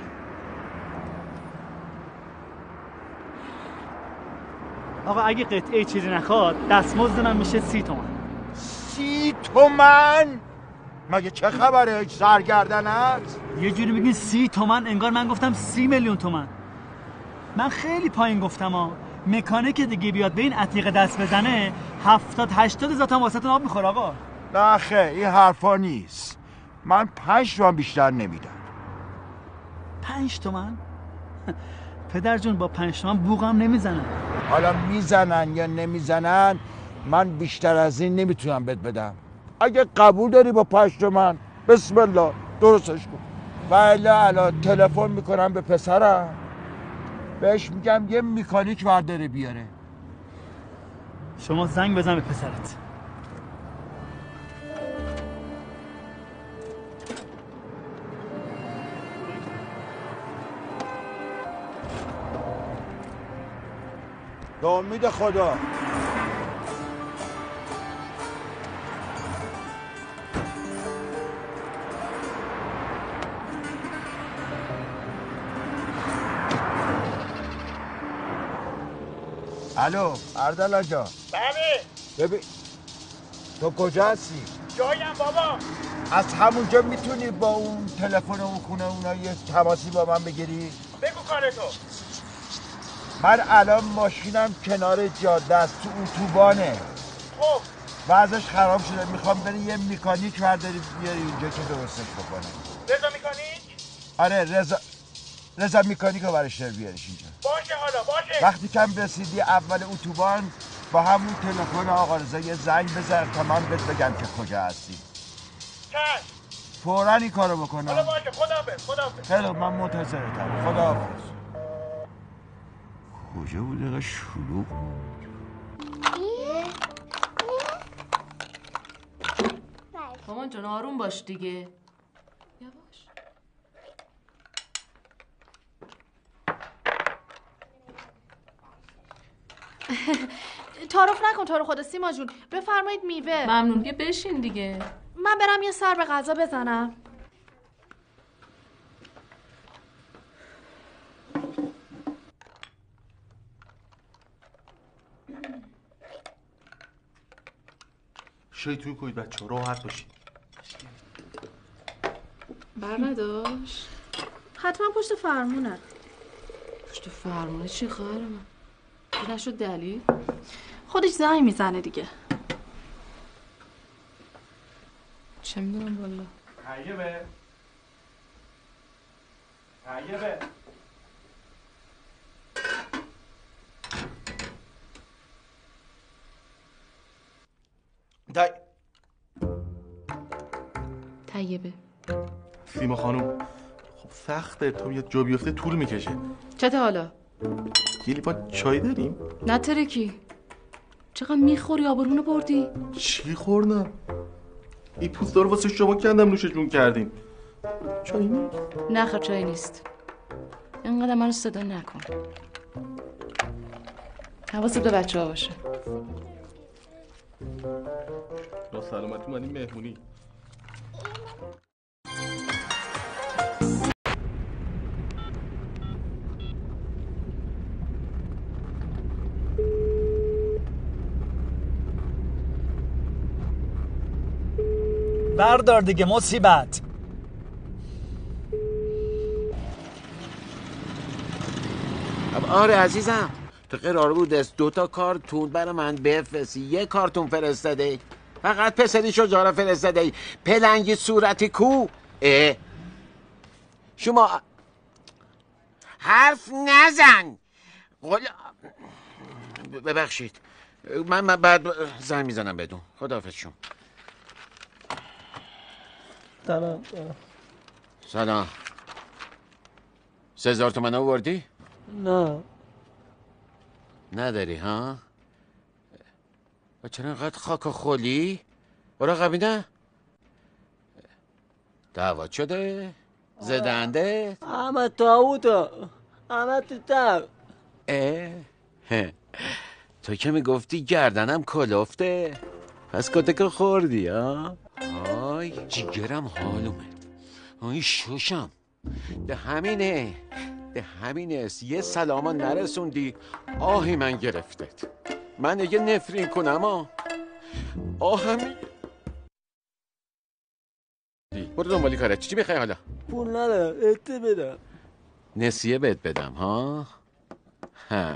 [SPEAKER 1] آقا اگه قطعه چیزی نخواد دستمزد من میشه سی تومن.
[SPEAKER 16] سی تومن؟ مگه چه خبره؟ سرگردن هست؟
[SPEAKER 1] یه جوری بگین سی تومن انگار من گفتم سی میلیون تومن. من خیلی پایین گفتم ها. مکانیک دیگه بیاد به این عتیقه دست بزنه هفتاد هشتاد هزار تومن واسه آب میخوره آقا.
[SPEAKER 16] نه خیر این حرفا نیست. من پنج تومن بیشتر نمیدم.
[SPEAKER 1] پنج تومن؟ پدر جون با پنج تومن بوغم نمیزنن.
[SPEAKER 16] حالا میزنن یا نمیزنن من بیشتر از این نمیتونم بهت بدم. اگه قبول داری با پنج تومن بسم الله درستش کن. ولی الان تلفن میکنم به پسرم بهش میگم یه مکانیک برداره بیاره.
[SPEAKER 1] شما زنگ بزن به پسرت.
[SPEAKER 16] به امید خدا. الو اردلان جان.
[SPEAKER 17] بله.
[SPEAKER 16] ببین تو کجا هستی؟
[SPEAKER 17] جایم بابا.
[SPEAKER 16] از همونجا میتونی با اون تلفن اون خونه اونا یه تماسی با من بگیری؟
[SPEAKER 17] بگو کارتو.
[SPEAKER 16] من الان ماشینم کنار جاده است تو اتوبانه.
[SPEAKER 17] خب
[SPEAKER 16] وضعش خراب شده میخوام بری یه مکانیک برداری بیاری اینجا که درستش بکنه.
[SPEAKER 17] رضا مکانیک؟
[SPEAKER 16] آره رضا رضا مکانیک رو برش بیاریش اینجا.
[SPEAKER 17] باشه حالا باشه.
[SPEAKER 16] وقتی کم رسیدی اول اتوبان با همون تلفن آقا رضا یه زنگ بزن تا من بهت بگم که کجا هستی.
[SPEAKER 17] چشم.
[SPEAKER 16] فوراً این کارو بکنم.
[SPEAKER 17] حالا باشه خداحافظ خداحافظ.
[SPEAKER 16] خیلی من منتظرتم. خداحافظ. کجا بود اینقدر شلوغ؟
[SPEAKER 14] مامان جان آروم باش دیگه. یواش.
[SPEAKER 6] تعارف نکن تو رو خدا سیما جون. بفرمایید میوه.
[SPEAKER 14] ممنون که بشین دیگه.
[SPEAKER 6] من برم یه سر به غذا بزنم.
[SPEAKER 15] شوی توی کوید بچه راحت باشید.
[SPEAKER 14] بر نداشت؟
[SPEAKER 6] حتما پشت فرمونه.
[SPEAKER 14] پشت فرمونه چی خواهر من؟ این نشد دلیل؟
[SPEAKER 6] خودش زنگ میزنه دیگه.
[SPEAKER 14] چه میدونم والا.
[SPEAKER 15] طیبه طیبه
[SPEAKER 14] طیبه.
[SPEAKER 15] سیما خانم خب سخته، تا یه جا بیفته طول میکشه.
[SPEAKER 14] چته حالا؟
[SPEAKER 15] یه لیوان چای داریم؟
[SPEAKER 14] نه ترکی. چقدر میخوری؟ آبرونو بردی؟
[SPEAKER 15] چی خوردم؟ این پوستا رو واسه شما کندم نوش جون کردین. چای نیست؟
[SPEAKER 14] نه خیر چای نیست. اینقدر منو صدا نکن. حواست به بچه ها باشه.
[SPEAKER 15] با سلامتی من این مهمونی.
[SPEAKER 1] بردار دیگه مصیبت.
[SPEAKER 9] آره عزیزم، تو قرار بود از دو تا کارتون برای من بفرستی. یه کارتون فرستاده، فقط پسری شجاع فرستاده. پلنگی صورتی کو. اه شما حرف نزن. ببخشید من, من بعد زنگ میزنم بدون. خداحافظ شما.
[SPEAKER 11] سلام.
[SPEAKER 9] سلام. سه هزار تومن آوردی؟
[SPEAKER 11] نه
[SPEAKER 9] نداری ها؟ و چرا اینقدر خاک و خولی؟ برا قبینه؟ دعوت شده؟ زدنده؟
[SPEAKER 11] احمد تاوتا احمد تو تب.
[SPEAKER 9] اه تو که میگفتی گردنم کلفته، پس کتک خوردی ها؟ آی جیگرم حالومه. آی شوشم. ده همینه ده همینه یه سلاما نرسوندی آهی من گرفتت. من دیگه نفرین کنم ها. آه همین. برو دنبالی کارت. چی میخوای حالا؟
[SPEAKER 11] پول ندارم اته بدم.
[SPEAKER 9] نسیه بهت بدم ها؟ ها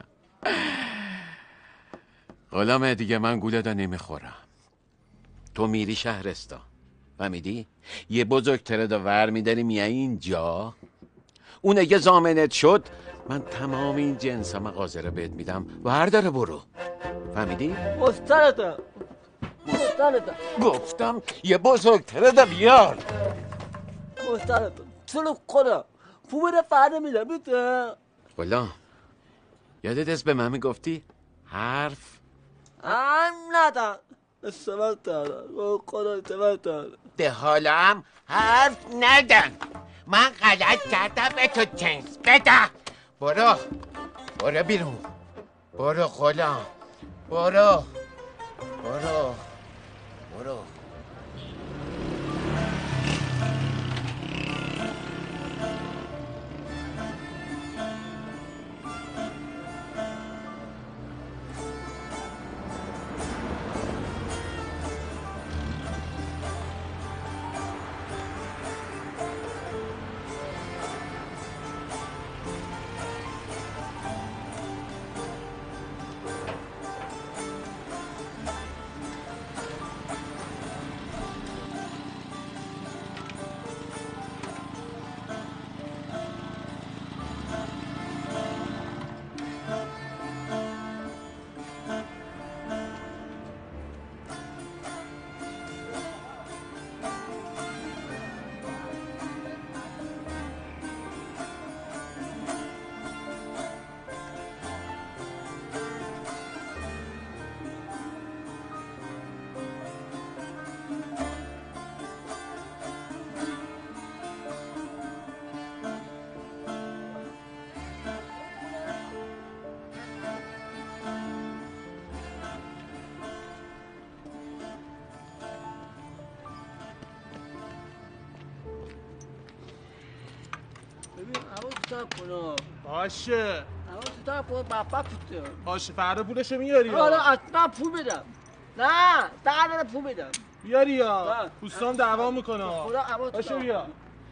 [SPEAKER 9] غلامه دیگه من گوله دا نمیخورم. تو میری شهرستان فهمیدی؟ یه بزرگتره دا ور میداری میای اینجا. اون اگه زامنت شد من تمام این جنس مغازه رو بهت میدم ورداره برو. فهمیدی؟
[SPEAKER 11] مسترتم مسترتم
[SPEAKER 9] گفتم یه بزرگتره دا بیار.
[SPEAKER 11] مسترتم چلو خدا پومه فرده میدم بیده.
[SPEAKER 9] غلام یادت است به من میگفتی حرف
[SPEAKER 11] هم ندن استمت دارن خدا استمت دارن.
[SPEAKER 9] ده حالا هم حرف ندن. من غلط کردم به تو جنس بده. برو برو بیرون. برو غلام برو برو برو.
[SPEAKER 10] باشه
[SPEAKER 11] حواست پول بابا پوته.
[SPEAKER 10] باشه فردا پولشو میاری.
[SPEAKER 11] آره حتما پول میدم. نه فردا پول میدم.
[SPEAKER 10] بیاری یا دوستان دعوا میکنه.
[SPEAKER 11] خدا حواست
[SPEAKER 10] باشه بیا.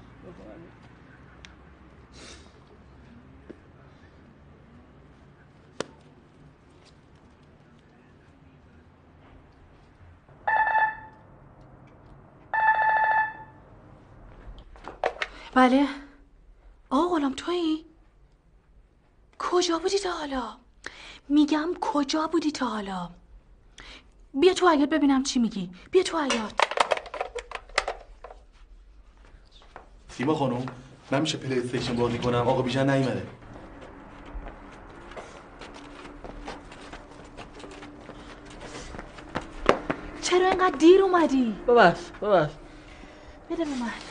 [SPEAKER 6] بله آقا غلام تویی؟ کجا بودی تا حالا؟ میگم کجا بودی تا حالا؟ بیا تو حیاط ببینم چی میگی. بیا تو حیاط.
[SPEAKER 15] سیما خانم من میشه پلی استیشن بازی کنم؟ آقا بیژن نیومده.
[SPEAKER 6] چرا اینقدر دیر اومدی؟
[SPEAKER 2] ببخش ببخش
[SPEAKER 6] بده به من.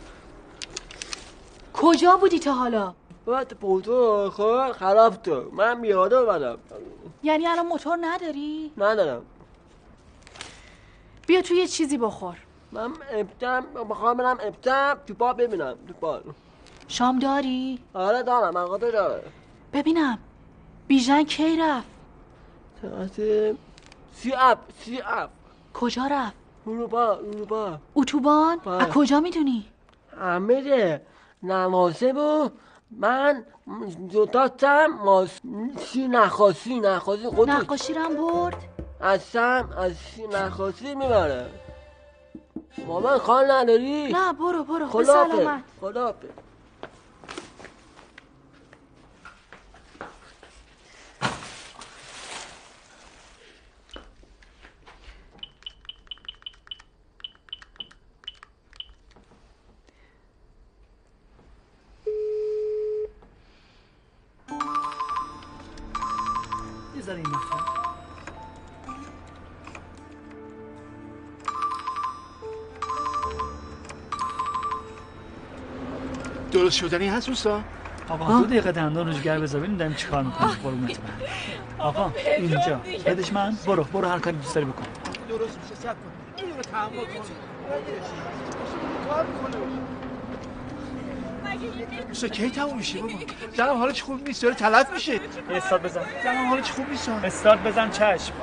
[SPEAKER 6] کجا بودی تا حالا؟
[SPEAKER 2] وقت موتور خب خراب تو من میاده اومدم.
[SPEAKER 6] یعنی الان موتور نداری؟
[SPEAKER 2] ندارم.
[SPEAKER 6] بیا تو یه چیزی بخور.
[SPEAKER 2] من ابتم میخوام برم ابتم تو پا ببینم تو پا.
[SPEAKER 6] شام داری؟
[SPEAKER 2] آره دارم مغازه داره.
[SPEAKER 6] ببینم بیژن کی رفت؟
[SPEAKER 2] ساعت سی اپ سی اپ.
[SPEAKER 6] کجا رفت؟
[SPEAKER 2] اروپا اروپا.
[SPEAKER 6] اتوبان؟ از کجا میدونی؟
[SPEAKER 2] حمیده نمازه بود. من دوتاتم ماس سی نخواسی نخواسی خود
[SPEAKER 6] نقاشی رم برد؟
[SPEAKER 2] از سم از سی نخواسی میبره. مامان خال نداری؟
[SPEAKER 6] نه برو برو به
[SPEAKER 2] خداحافظ
[SPEAKER 6] سلامت.
[SPEAKER 2] خداحافظ.
[SPEAKER 1] یه ذره این نفر
[SPEAKER 16] درست شدنی هست اوستا؟
[SPEAKER 1] آقا دو دقیقه دندان رو جگر بذار ببینیم داریم چیکار می‌کنیم. قربونت برم. آقا اینجا بدش من. برو برو هر کاری دوست داری بکن.
[SPEAKER 16] درست میشه صبر کن. اینو تحمل کن. کار می‌کنه. اوستا کی تموم میشه بابا؟ دلم حالش خوب نیست داره تلف میشه.
[SPEAKER 1] استارت بزن.
[SPEAKER 16] دلم حالش خوب نیست.
[SPEAKER 1] استارت بزن چشم.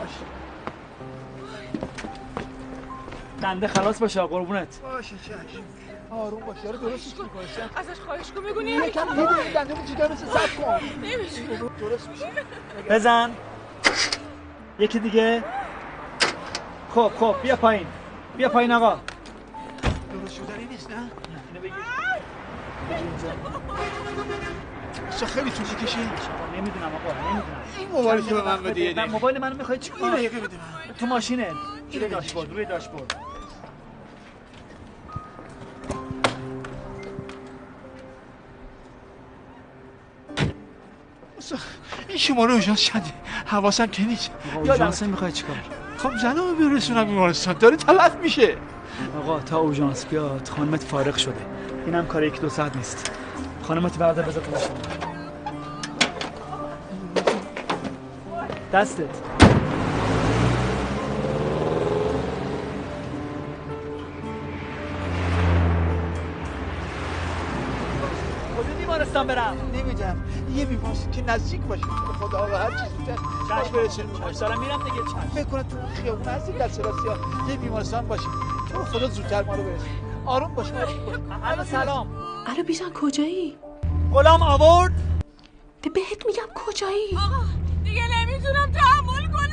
[SPEAKER 1] دنده خلاص باشه قربونت.
[SPEAKER 16] باشه چشم. آروم باش داره درستش می‌کنه.
[SPEAKER 14] ازش خواهش کن بگو
[SPEAKER 16] یه کم یه دقیقه دندون جگر مثل صبر کن.
[SPEAKER 14] نمیشه.
[SPEAKER 16] درست میشه.
[SPEAKER 1] بزن. یکی دیگه. خب خب بیا پایین. بیا پایین آقا.
[SPEAKER 16] درست شدنی نیست نه؟
[SPEAKER 1] نه اینو بگیر.
[SPEAKER 16] چه خیلی طول می‌کشه.
[SPEAKER 1] نمیدونم آقا نمیدونم.
[SPEAKER 16] این موبایل تو به من بده یه دقیقه.
[SPEAKER 1] موبایل منو می‌خوای چیکار؟
[SPEAKER 16] یه دقیقه بده من.
[SPEAKER 1] تو ماشینه. روی داشبورد روی داشبورد.
[SPEAKER 16] این شماره اورژانس چنده؟ حواسم که نیست.
[SPEAKER 1] اورژانس می‌خوای چیکار؟
[SPEAKER 16] خب زنمو برسونم بیمارستان داره تلف میشه.
[SPEAKER 1] آقا تا اورژانس بیاد خانمت فارغ شده. اینم کار یک دو ساعت نیست. خانمت بعد بذار تو ماشین. دستت. کجا بیمارستان برم؟
[SPEAKER 16] نمیدونم. یه بیمارستان که نزدیک باشه. خدا آقا هر چیزی زودتر
[SPEAKER 1] چشم برسونیم. چشم دارم میرم دیگه چشم.
[SPEAKER 16] فکر کنم تو خیابون هستی دست راستی یه بیمارستان باشه. تو خدا زودتر ما رو برسون. آروم باش.
[SPEAKER 1] الو سلام.
[SPEAKER 6] الو بیژن کجایی؟
[SPEAKER 1] غلام آورد؟
[SPEAKER 6] بهت میگم کجایی؟
[SPEAKER 14] آقا دیگه نمیتونم تحمل کنم.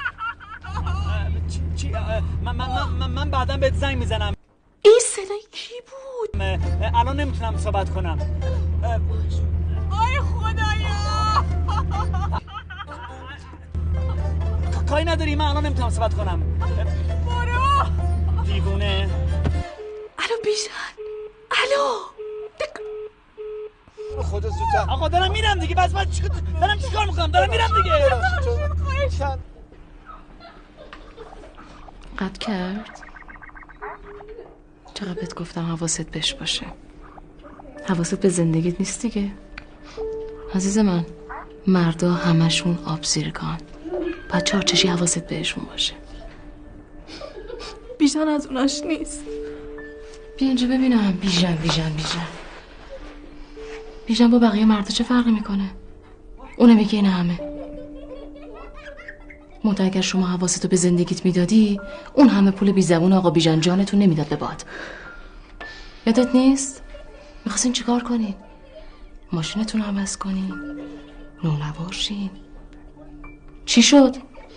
[SPEAKER 1] چی من من من من بعداً بهت زنگ میزنم.
[SPEAKER 6] این صدای کی بود؟
[SPEAKER 1] الان نمیتونم صحبت کنم.
[SPEAKER 14] آی خدایا.
[SPEAKER 1] کاری نداری من الان نمیتونم صحبت کنم.
[SPEAKER 14] برو.
[SPEAKER 1] دیوونه.
[SPEAKER 6] الو بیژن. الو.
[SPEAKER 16] خدا زودتر.
[SPEAKER 1] آقا دارم میرم دیگه. بس من چیکار دارم چیکار میکنم؟ دارم میرم دیگه.
[SPEAKER 14] قد کرد؟ چقدر بهت گفتم حواست بهش باشه. حواست به زندگیت نیست دیگه. عزیز من مردا همشون آبزیرگان. باید چارچشی حواست بهشون باشه.
[SPEAKER 6] بیژن از اوناش نیست.
[SPEAKER 14] بیا اینجا ببینم. بیژن بیژن بیژن بیژن با بقیه مردا چه فرقی میکنه؟ اونه میگه این همه. منتها اگر شما حواستو به زندگیت میدادی اون همه پول بی زبون آقا بیژن جانتون نمیداد به باد. یادت نیست؟ میخواستین چیکار کنین؟ ماشینتون عوض کنین؟ نونوار شین؟ چی شد؟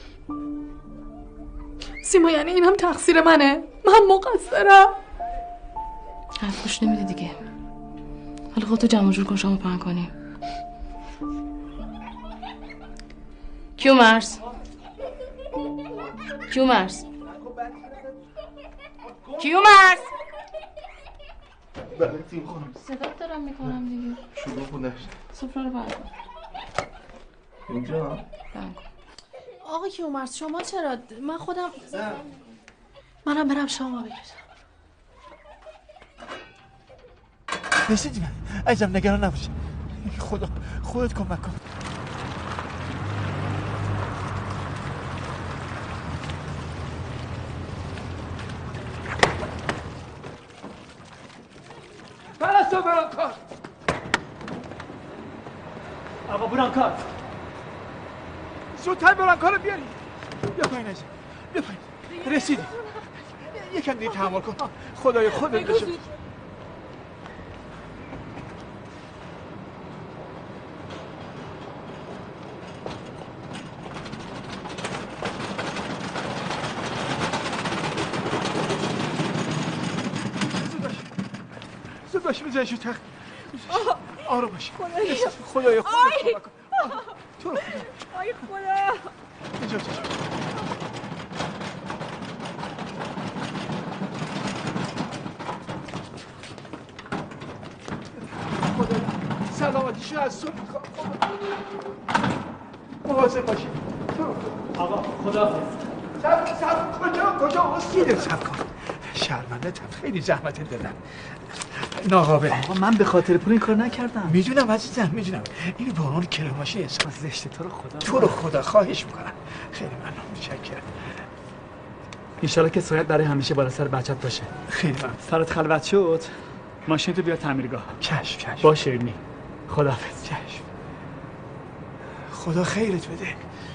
[SPEAKER 6] سیما یعنی اینم تقصیر منه؟ من مقصرم؟
[SPEAKER 14] حرف گوش نمیده دیگه. حالا خودتو جمع جور کن شما پهن کنیم. کیومرز کیومرز کیومرز
[SPEAKER 15] بله تیم خانم.
[SPEAKER 14] صدات دارم میکنم دیگه.
[SPEAKER 15] شروع بودش.
[SPEAKER 14] سفره رو بردار.
[SPEAKER 15] اینجا؟
[SPEAKER 14] بله. آقا کیومرث شما چرا؟ من خودم منم برم شام بگیرم.
[SPEAKER 16] رسیدی من عزیزم نگران نباش. خدا خودت کمک کن.
[SPEAKER 1] پرستو برانکار آقا برانکار
[SPEAKER 16] زودتر برانکار رو بیاری. بیا پایین عزیزم بیا پایین. رسیدی یکم دیگه تحمل کن. خدای خودت بشه. زود باش میذاری شو تخت. آروم باش. خدای خودت کمک کن. تو رو خدا.
[SPEAKER 8] آی خدا.
[SPEAKER 16] اینجا چشم. خدایا سلامتیشو از تو میخوام. مواظب باشی. تو رو خدا.
[SPEAKER 1] آقا خدا
[SPEAKER 16] سب سب کجا کجا اصیل سب کن. شرمنده تم خیلی زحمت دادن. ناقابله.
[SPEAKER 1] آقا من به خاطر پول این کار نکردم.
[SPEAKER 16] میدونم عزیزم میدونم. این به عنوان کرماشی حساب
[SPEAKER 1] زشته. تو رو خدا.
[SPEAKER 16] تو رو خدا خواهش میکنم. خیلی ممنون متشکرم.
[SPEAKER 1] انشالله که سایت برای همیشه بالا سر بچت باشه.
[SPEAKER 16] خیلی ممنون.
[SPEAKER 1] سرت خلوت شد ماشین تو بیار تعمیرگاه.
[SPEAKER 16] چشم چشم.
[SPEAKER 1] با شیرینی. خداحافظ.
[SPEAKER 16] چشم. خدا خیرت بده.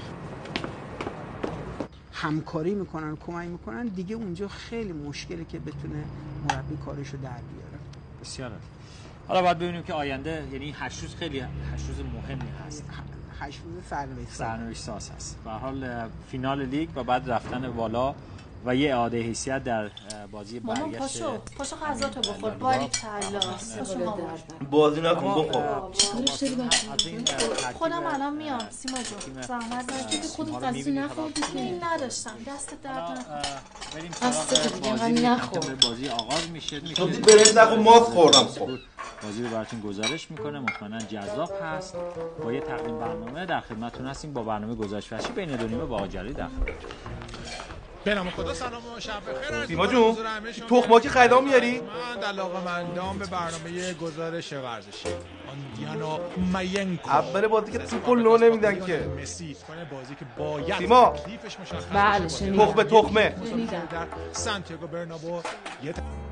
[SPEAKER 18] همکاری میکنن کمک میکنن دیگه اونجا خیلی مشکله که بتونه مربی کارشو در بیاره.
[SPEAKER 19] بسیار حالا باید ببینیم که آینده یعنی هشت روز خیلی هشت روز مهمی هست.
[SPEAKER 18] هشت روز سرنوشت
[SPEAKER 19] سرنوشت ساز هست. به هر حال فینال لیگ و بعد رفتن بالا و یه اعاده حیثیت در بازی برگشت.
[SPEAKER 14] مامان پاشو پاشو غذاتو بخور. باری کلا. پاشو مامان.
[SPEAKER 15] بازی نکن بخور.
[SPEAKER 14] چیکارش داری بچه؟ خودم الان میام سیما جون. زحمت نکشید خودت غذا نخوردی که این نداشتم. دست درد نکنه.
[SPEAKER 19] بریم
[SPEAKER 14] سراغ دیگه من نخور.
[SPEAKER 19] بازی آغاز میشه.
[SPEAKER 15] تو دی برنج نخور ماست خوردم.
[SPEAKER 19] بازی رو براتون گزارش میکنه. مطمئنا جذاب هست. با یه تقدیم برنامه در خدمتتون هستیم با برنامه گزارش وحشی بین دو نیمه با آجری در
[SPEAKER 20] به نام خدا سلام و شب بخیر.
[SPEAKER 15] سیما جون تخماکی خیدام میاری؟
[SPEAKER 20] من در علاقه‌مندان به برنامه گزارش ورزشی آندیانا ماینکو
[SPEAKER 15] اول بازی که توپو لو نمیدن که
[SPEAKER 20] مسی بازی که باید
[SPEAKER 15] سیما
[SPEAKER 20] تکلیفش مشخص
[SPEAKER 14] بله شنیدم.
[SPEAKER 15] تخمه تخمه
[SPEAKER 20] در سانتیاگو برنابو یه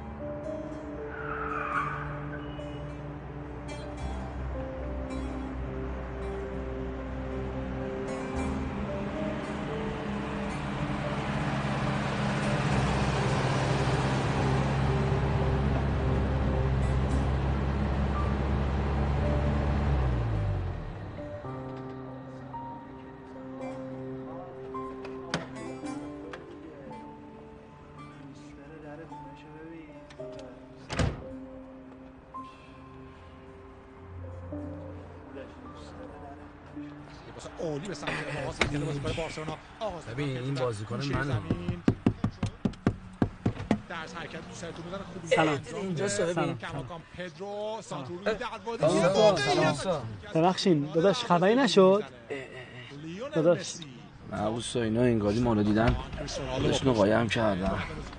[SPEAKER 20] عالی به سمت آغاز کرده بازیکن بارسلونا. آغاز
[SPEAKER 12] ببین این بازیکن منه.
[SPEAKER 20] در حرکت تو سرتون میذاره خوبی.
[SPEAKER 1] سلام.
[SPEAKER 20] اینجاست ببین. کماکان پدرو سانتوری در وادی.
[SPEAKER 1] ببخشین داداش خبری نشد؟ داداش
[SPEAKER 12] معبوس اینا انگاری ما رو دیدن اسمو قایم کردن.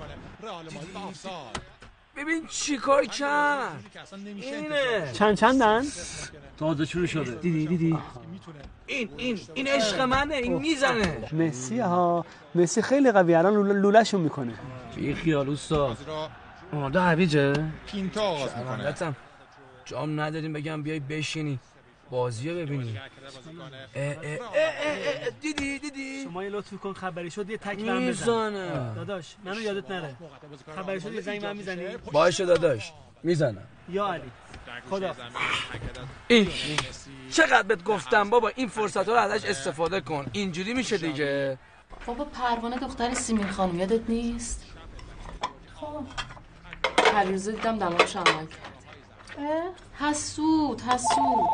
[SPEAKER 12] ببین چی کار کرد. اینه
[SPEAKER 1] چند چندن؟
[SPEAKER 12] تازه شروع شده. دیدی دیدی این این این عشق منه. این میزنه.
[SPEAKER 1] مسی ها مسی خیلی قوی الان لوله‌شون میکنه.
[SPEAKER 12] بی خیال اوستا آماده هویجه
[SPEAKER 20] پینتا آغاز میکنه.
[SPEAKER 12] جام نداریم بگم بیای بشینی بازی رو ببینی. اه اه اه اه دیدی دیدی
[SPEAKER 1] شما یه لطف کن خبری شد یه تک من
[SPEAKER 12] بزن.
[SPEAKER 1] داداش منو یادت نره. خبری شد یه زنگ من میزنی؟
[SPEAKER 12] باشه داداش میزنم.
[SPEAKER 1] یا علی خدا.
[SPEAKER 12] این چقدر بهت گفتم بابا این فرصت رو ازش استفاده کن. اینجوری میشه دیگه.
[SPEAKER 14] بابا پروانه دختر سیمین خانم یادت نیست؟ خب هر روزه دیدم دماغش عمل کرد. حسود حسود.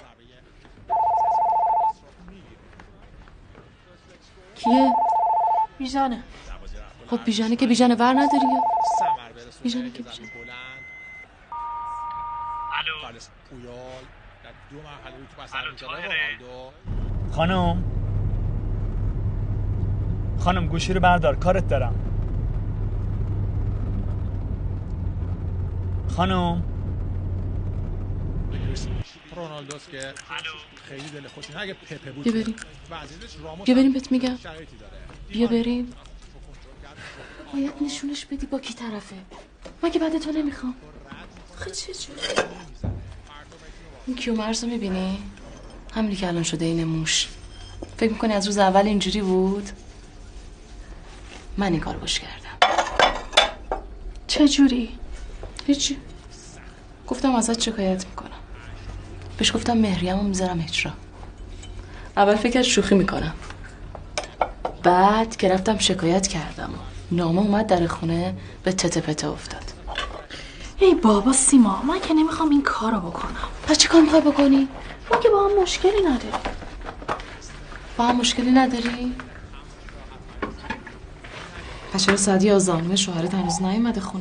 [SPEAKER 14] کیه؟
[SPEAKER 6] بیژنه.
[SPEAKER 14] خب بیژنه که بیژنه، ور نداری یا بیژنه که بیژنه.
[SPEAKER 1] خانم خانم گوشی رو بردار، کارت دارم. خانم
[SPEAKER 20] رونالدوست که خیلی دل خوش اگه پپه بود.
[SPEAKER 14] بیا بریم بیا بریم بهت میگم. بیا بریم. باید نشونش بدی با کی طرفه. من که بعد تو نمیخوام. خب چه جوری؟ این کیومرز رو میبینی؟ همینی که الان شده این موش. فکر میکنی از روز اول اینجوری بود؟ من این کار باش کردم.
[SPEAKER 6] چه جوری؟
[SPEAKER 14] هیچی. گفتم ازت شکایت میکنم. بهش گفتم مهریه‌مو میذارم اجرا. اول فکر شوخی میکنم. بعد که رفتم شکایت کردم نامه اومد در خونه، به تته پته افتاد.
[SPEAKER 6] ای بابا سیما، من که نمیخوام این کارو بکنم.
[SPEAKER 14] پس چی کار میخوای بکنی؟
[SPEAKER 6] ما که با هم مشکلی نداریم.
[SPEAKER 14] با هم مشکلی نداری؟ پس چرا ساعت یازده شوهرت هنوز نیومده خونه؟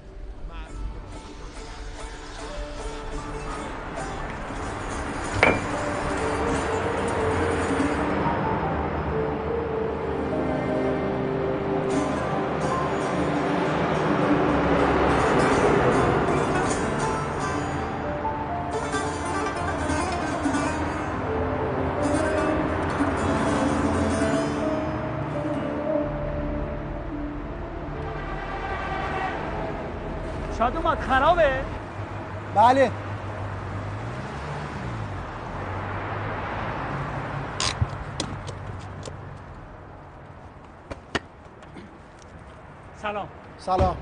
[SPEAKER 1] شاید اومد خرابه؟
[SPEAKER 21] بله.
[SPEAKER 1] سلام.
[SPEAKER 21] سلام.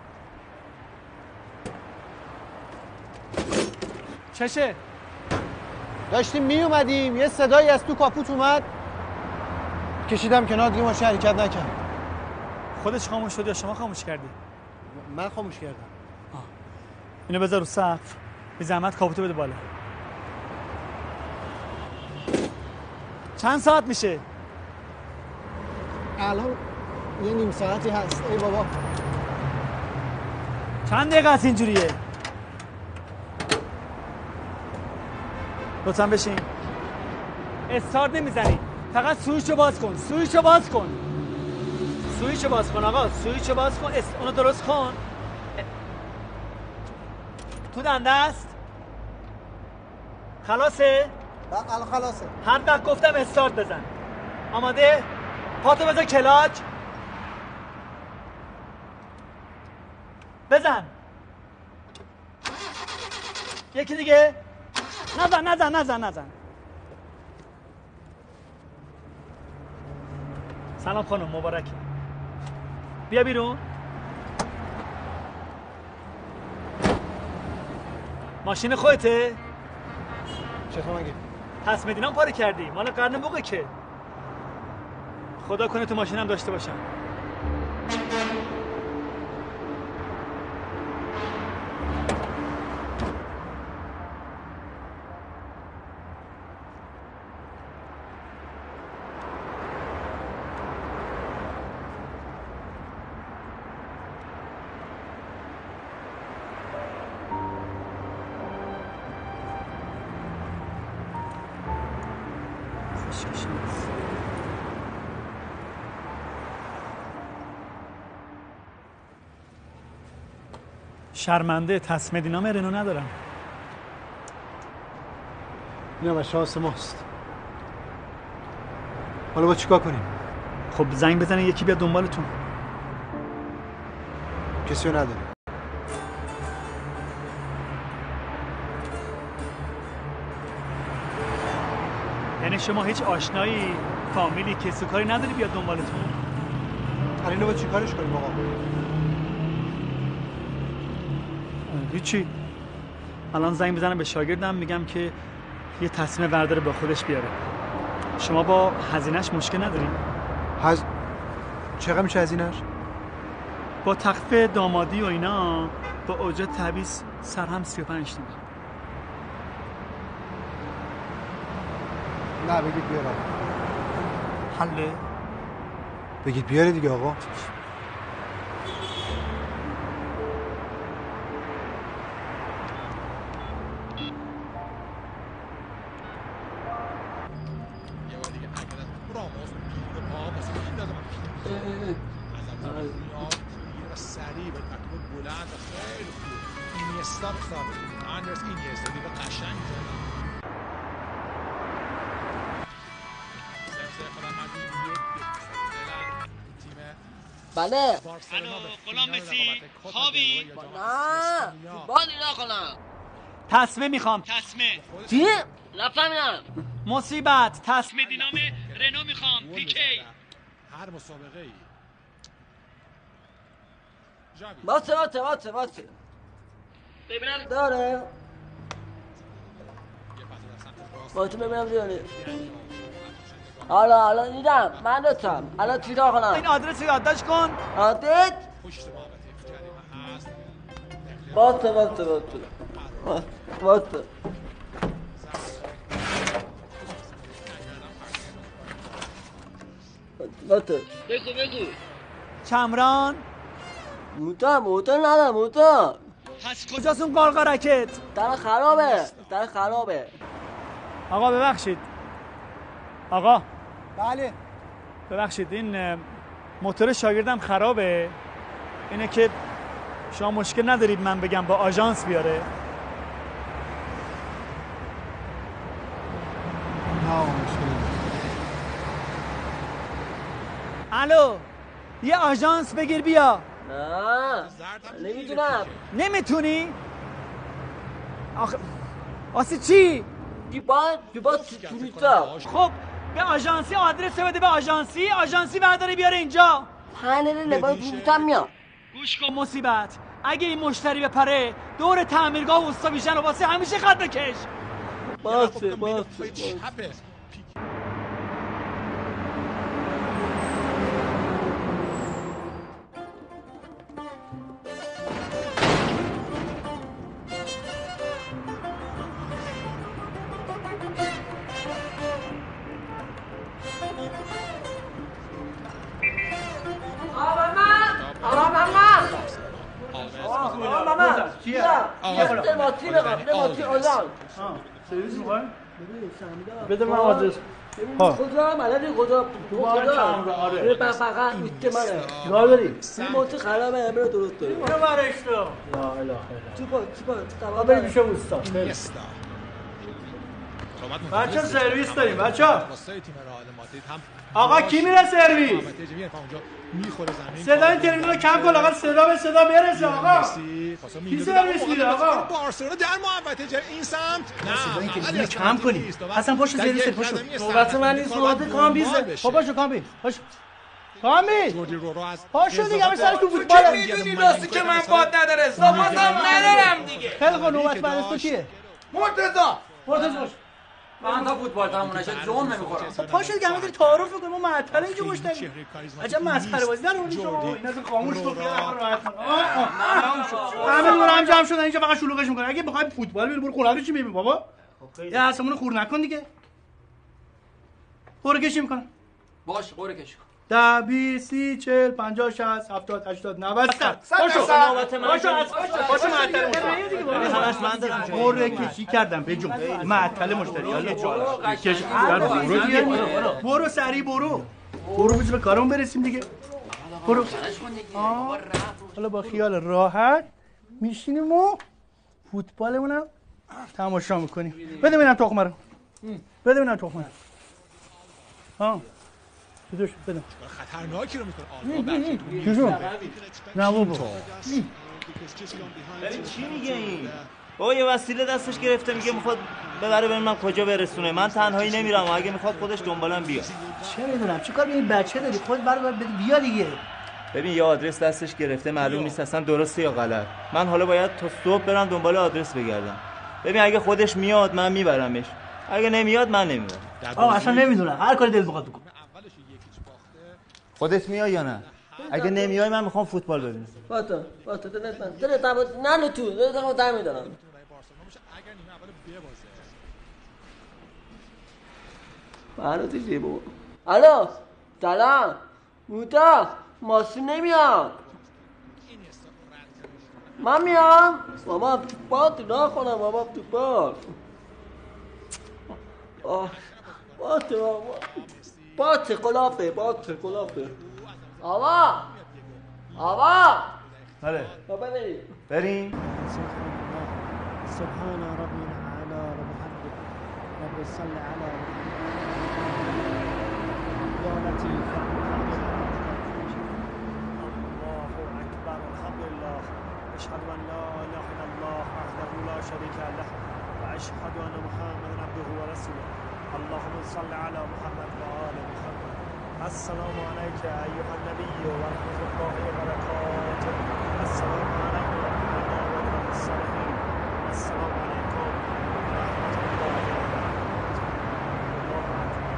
[SPEAKER 1] چشه؟
[SPEAKER 21] داشتیم می اومدیم یه صدایی از تو کاپوت اومد، کشیدم کنار دیگه ماشین حرکت نکرد.
[SPEAKER 1] خودش خاموش شد یا شما خاموش کردی؟
[SPEAKER 21] من خاموش کردم.
[SPEAKER 1] آه. اینو بذار رو سقف، بی زحمت کاپوتو بده بالا. چند ساعت میشه؟
[SPEAKER 21] الان یه نیم ساعتی هست. ای بابا
[SPEAKER 1] چند دقیقه است اینجوریه؟ لطفا بشین. استارت نمیزنی، فقط سویچو باز کن. سویچو باز کن. سویچو باز کن آقا. سویچو باز کن. است... اونو درست کن. تو دنده است؟ خلاصه؟
[SPEAKER 21] بله خلاصه.
[SPEAKER 1] هر وقت گفتم استارت بزن. آماده؟ پاتو بذار کلاج. بزن. یکی دیگه. نزن نزن نزن نزن. سلام خانم، مبارکه. بیا بیرون. ماشین خودته؟
[SPEAKER 21] چطور مگه؟
[SPEAKER 1] تصمیم دینام پاره کردی، مال قرن موقع که. خدا کنه تو ماشینم داشته باشم. شرمنده، تصمیم دینام رنو ندارم.
[SPEAKER 21] اینم از شانس ماست. حالا با چیکار کنیم؟
[SPEAKER 1] خب زنگ بزنه یکی بیاد دنبالتون.
[SPEAKER 21] کسی رو نداره.
[SPEAKER 1] یعنی شما هیچ آشنایی، فامیلی، کسی کاری نداری بیاد دنبالتون؟
[SPEAKER 21] حالا اینو با چیکارش کنیم آقا؟
[SPEAKER 1] هیچی. الان زنگ بزنم به شاگردم میگم که یه تصمیم برداره با خودش بیاره. شما با هزینهش مشکل ندارین؟
[SPEAKER 21] هز... چقدر میشه هزینهش؟
[SPEAKER 1] با تخفیف دامادی و اینا با اجرت تعویض سر هم سی و پنج تومن.
[SPEAKER 21] نه بگید بیارم.
[SPEAKER 1] حله؟
[SPEAKER 21] بگید بیاره دیگه آقا.
[SPEAKER 20] سریع به ترتیب بلند و خیلی خوب اینیستا بخوابه اندرس اینیستا دیگه قشنگ زده سمسه خدا مردی یک تیم
[SPEAKER 2] بله
[SPEAKER 4] غلام مسی خوابی
[SPEAKER 2] نه بال اینا کنم
[SPEAKER 1] تصمه میخوام.
[SPEAKER 4] تصمه
[SPEAKER 2] چی؟ نفهمیدم.
[SPEAKER 1] مصیبت تصمه
[SPEAKER 4] دینام رنو میخوام پیکی
[SPEAKER 20] هر مسابقه ای
[SPEAKER 2] باته باته باته باته
[SPEAKER 4] ببینم
[SPEAKER 2] داره باته ببینم داره. حالا حالا دیدم من دوتم الان چیکار کنم؟
[SPEAKER 1] این آدرس رو یادداشت کن.
[SPEAKER 2] آدرس باته باته باته باته باته
[SPEAKER 4] بگو بگو
[SPEAKER 1] چمران
[SPEAKER 2] موتا موتا ندارم موتا
[SPEAKER 1] کجاست اون قارقارکت؟
[SPEAKER 2] در خرابه در خرابه.
[SPEAKER 1] آقا ببخشید آقا
[SPEAKER 21] بله
[SPEAKER 1] ببخشید این موتور شاگردم خرابه، اینه که شما مشکل ندارید من بگم با آژانس بیاره؟
[SPEAKER 21] نه مشکل
[SPEAKER 1] الو یه آژانس بگیر بیا.
[SPEAKER 2] نه نمیتونم.
[SPEAKER 1] نمیتونی؟ آخه آسه چی؟
[SPEAKER 2] دیبان دیبان توریستا.
[SPEAKER 1] خب به آژانسی آدرس بده، به آژانسی آژانسی برداره بیاره اینجا.
[SPEAKER 2] پنل لباس بوتم میاد.
[SPEAKER 1] گوش کن مصیبت، اگه این مشتری بپره دور تعمیرگاه اوستا بیشن و واسه همیشه خط بکش.
[SPEAKER 2] باشه باشه
[SPEAKER 1] بده من آدرس.
[SPEAKER 2] خدا ملدی خدا خدا آره فقط میت منه
[SPEAKER 1] چیکار داری؟
[SPEAKER 2] این موتور خرابه امروز درست داری.
[SPEAKER 1] برو برش تو. لا اله الا
[SPEAKER 2] چیکار چیکار
[SPEAKER 1] تا بریم میشه اوستا. بچه سرویس داریم بچه. آقا کی میره سرویس؟ صدای تلویزیون رو کم کن، آقا صدا به صدا برسه. آقا کی سرویس میره آقا؟
[SPEAKER 20] بارسلونا در محوطه جر این سمت نه
[SPEAKER 1] صدای تلویزیون رو کم کنی. اصلا پاشو سرویس پاشو.
[SPEAKER 2] نوبت من نیست نوبت کامبیزه.
[SPEAKER 1] خب پاشو کامبیز پاشو کامبیز پاشو دیگه همه سرش تو فوتبال.
[SPEAKER 12] چه میدونی راستی که من باد نداره صحبتم ندارم دیگه.
[SPEAKER 1] خیلی خوب نوبت بعد تو کیه؟
[SPEAKER 12] مرتضی
[SPEAKER 1] مرتضی باش.
[SPEAKER 12] من تا فوتبال تموم نشه جون نمیخورم.
[SPEAKER 1] پاشو دیگه همه داری تعارف می‌کنی، ما معطل اینجا مشتری. عجب مسخره بازی داره شما. اینا تو خاموش کن راحت. همه دور هم جمع شدن اینجا فقط شلوغش می‌کنن. اگه بخوای فوتبال بری برو خونه چی می‌بینی بابا؟ یا حسمون خور نکن دیگه. قرعه کشی می‌کنن.
[SPEAKER 12] باش قرعه کشی کن.
[SPEAKER 1] ده بیست سی چهل پنجاه شصت هفتاد هشتاد نود صد.
[SPEAKER 2] باشو
[SPEAKER 1] باشو باشو معطل مشتری. همش من دارم قرعه کشی کردم به جون معطل مشتری. حالا کش برو دیگه برو سریع برو برو بچه به کارمون برسیم دیگه. برو حالا با خیال راحت میشینیم و فوتبالمونم تماشا میکنیم. بده ببینم تخمه رو بده ببینم تخمه ها بدوش بده
[SPEAKER 20] خطرناکی رو میکنه.
[SPEAKER 1] چشون نه بابا
[SPEAKER 22] ببین چی میگه این؟ بابا یه وسیله دستش گرفته میگه میخواد ببره ببین من کجا برسونه. من تنهایی نمیرم و اگه میخواد خودش دنبالم بیاد.
[SPEAKER 1] چه میدونم چیکار به این بچه داری؟ خود برو بیا دیگه.
[SPEAKER 22] ببین یه آدرس دستش گرفته معلوم نیست اصلا درسته یا غلط. من حالا باید تا صبح برم دنبال آدرس بگردم. ببین اگه خودش میاد من میبرمش، اگه نمیاد من نمیبرم.
[SPEAKER 1] آقا اصلا نمیدونم هر کاری دلت بخواد بکن.
[SPEAKER 22] خودت میای یا نه؟ اگه نمیای من میخوام فوتبال ببینم.
[SPEAKER 2] باتا باتا دلت من دلت من نه تو دلت من دم میدارم. منو دیدی بابا. الو سلام موتا ماشین نمیاد. من میام. ماما تو پات نکنم ماما تو پات. آه پات ماما پات قلافه پات قلافه. آوا آوا
[SPEAKER 15] بله
[SPEAKER 2] بابا بریم
[SPEAKER 15] بریم.
[SPEAKER 5] سبحان ربنا على وبحمده رب صل على يا لطيف الله اكبر الحمد لله اشهد ان لا اله الا الله وحده لا شريك له واشهد ان محمدا عبده ورسوله اللهم صل على محمد وآل محمد. السلام عليك ايها النبي ورحمه الله وبركاته. السلام عليكم ورحمه الله وبركاته. السلام عليكم ورحمة الله وبركاته. الله أكبر.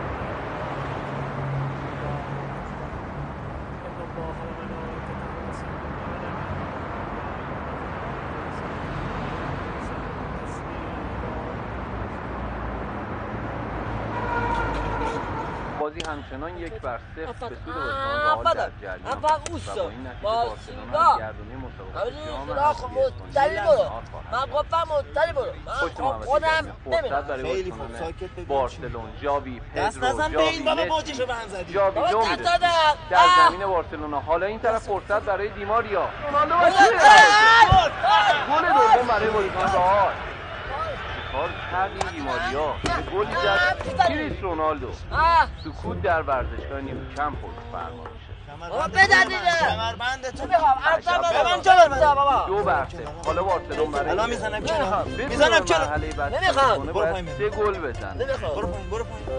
[SPEAKER 5] الله أكبر. إن الله وملائكته يصلون على
[SPEAKER 12] بازی همچنان یک بر صفر به سود بازیکن رئال در جریان
[SPEAKER 2] اول اوستا بارسلونا بارسلونا خب مستری برو. من گفتم مستری برو. من خودم نمیرم.
[SPEAKER 12] خیلی خوب ساکت بگو. بارسلون جاوی پدرو
[SPEAKER 2] بزن به این بابا موجشو به هم زدی.
[SPEAKER 12] جاوی دو میده در زمین بارسلونا. حالا این طرف فرصت برای دیماریا. گل دوم برای بازیکن رئال. کار کردی دیماریا گلی زد. کریس رونالدو سکوت در ورزشگاه نیمکم پر فرما میشه.
[SPEAKER 2] بابا بزن دیگه. کمربندتو میخوام. الان من جا برم بابا.
[SPEAKER 12] دو بر صفر. حالا بارسلون برای
[SPEAKER 2] الان میزنم کنار. میزنم کنار. نمیخوام.
[SPEAKER 12] برو پایین. سه گل بزن.
[SPEAKER 2] نمیخوام. برو پایین. برو پایین.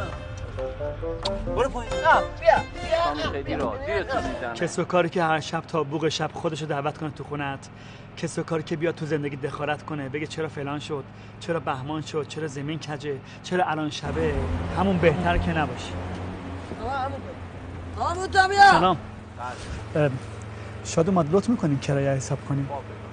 [SPEAKER 2] برو پایین. بیا.
[SPEAKER 12] خیلی راضیه تو میزنه.
[SPEAKER 1] کس و کاری که هر شب تا بوق شب خودشو دعوت کنه تو خونت. کس و کاری که بیاد تو زندگی دخالت کنه بگه چرا فلان شد، چرا بهمان شد، چرا زمین کجه، چرا الان شبه، همون بهتر که نباشی.
[SPEAKER 2] همون تا بیا.
[SPEAKER 1] سلام. شاد اومد لطف میکنین کرایه حساب کنیم.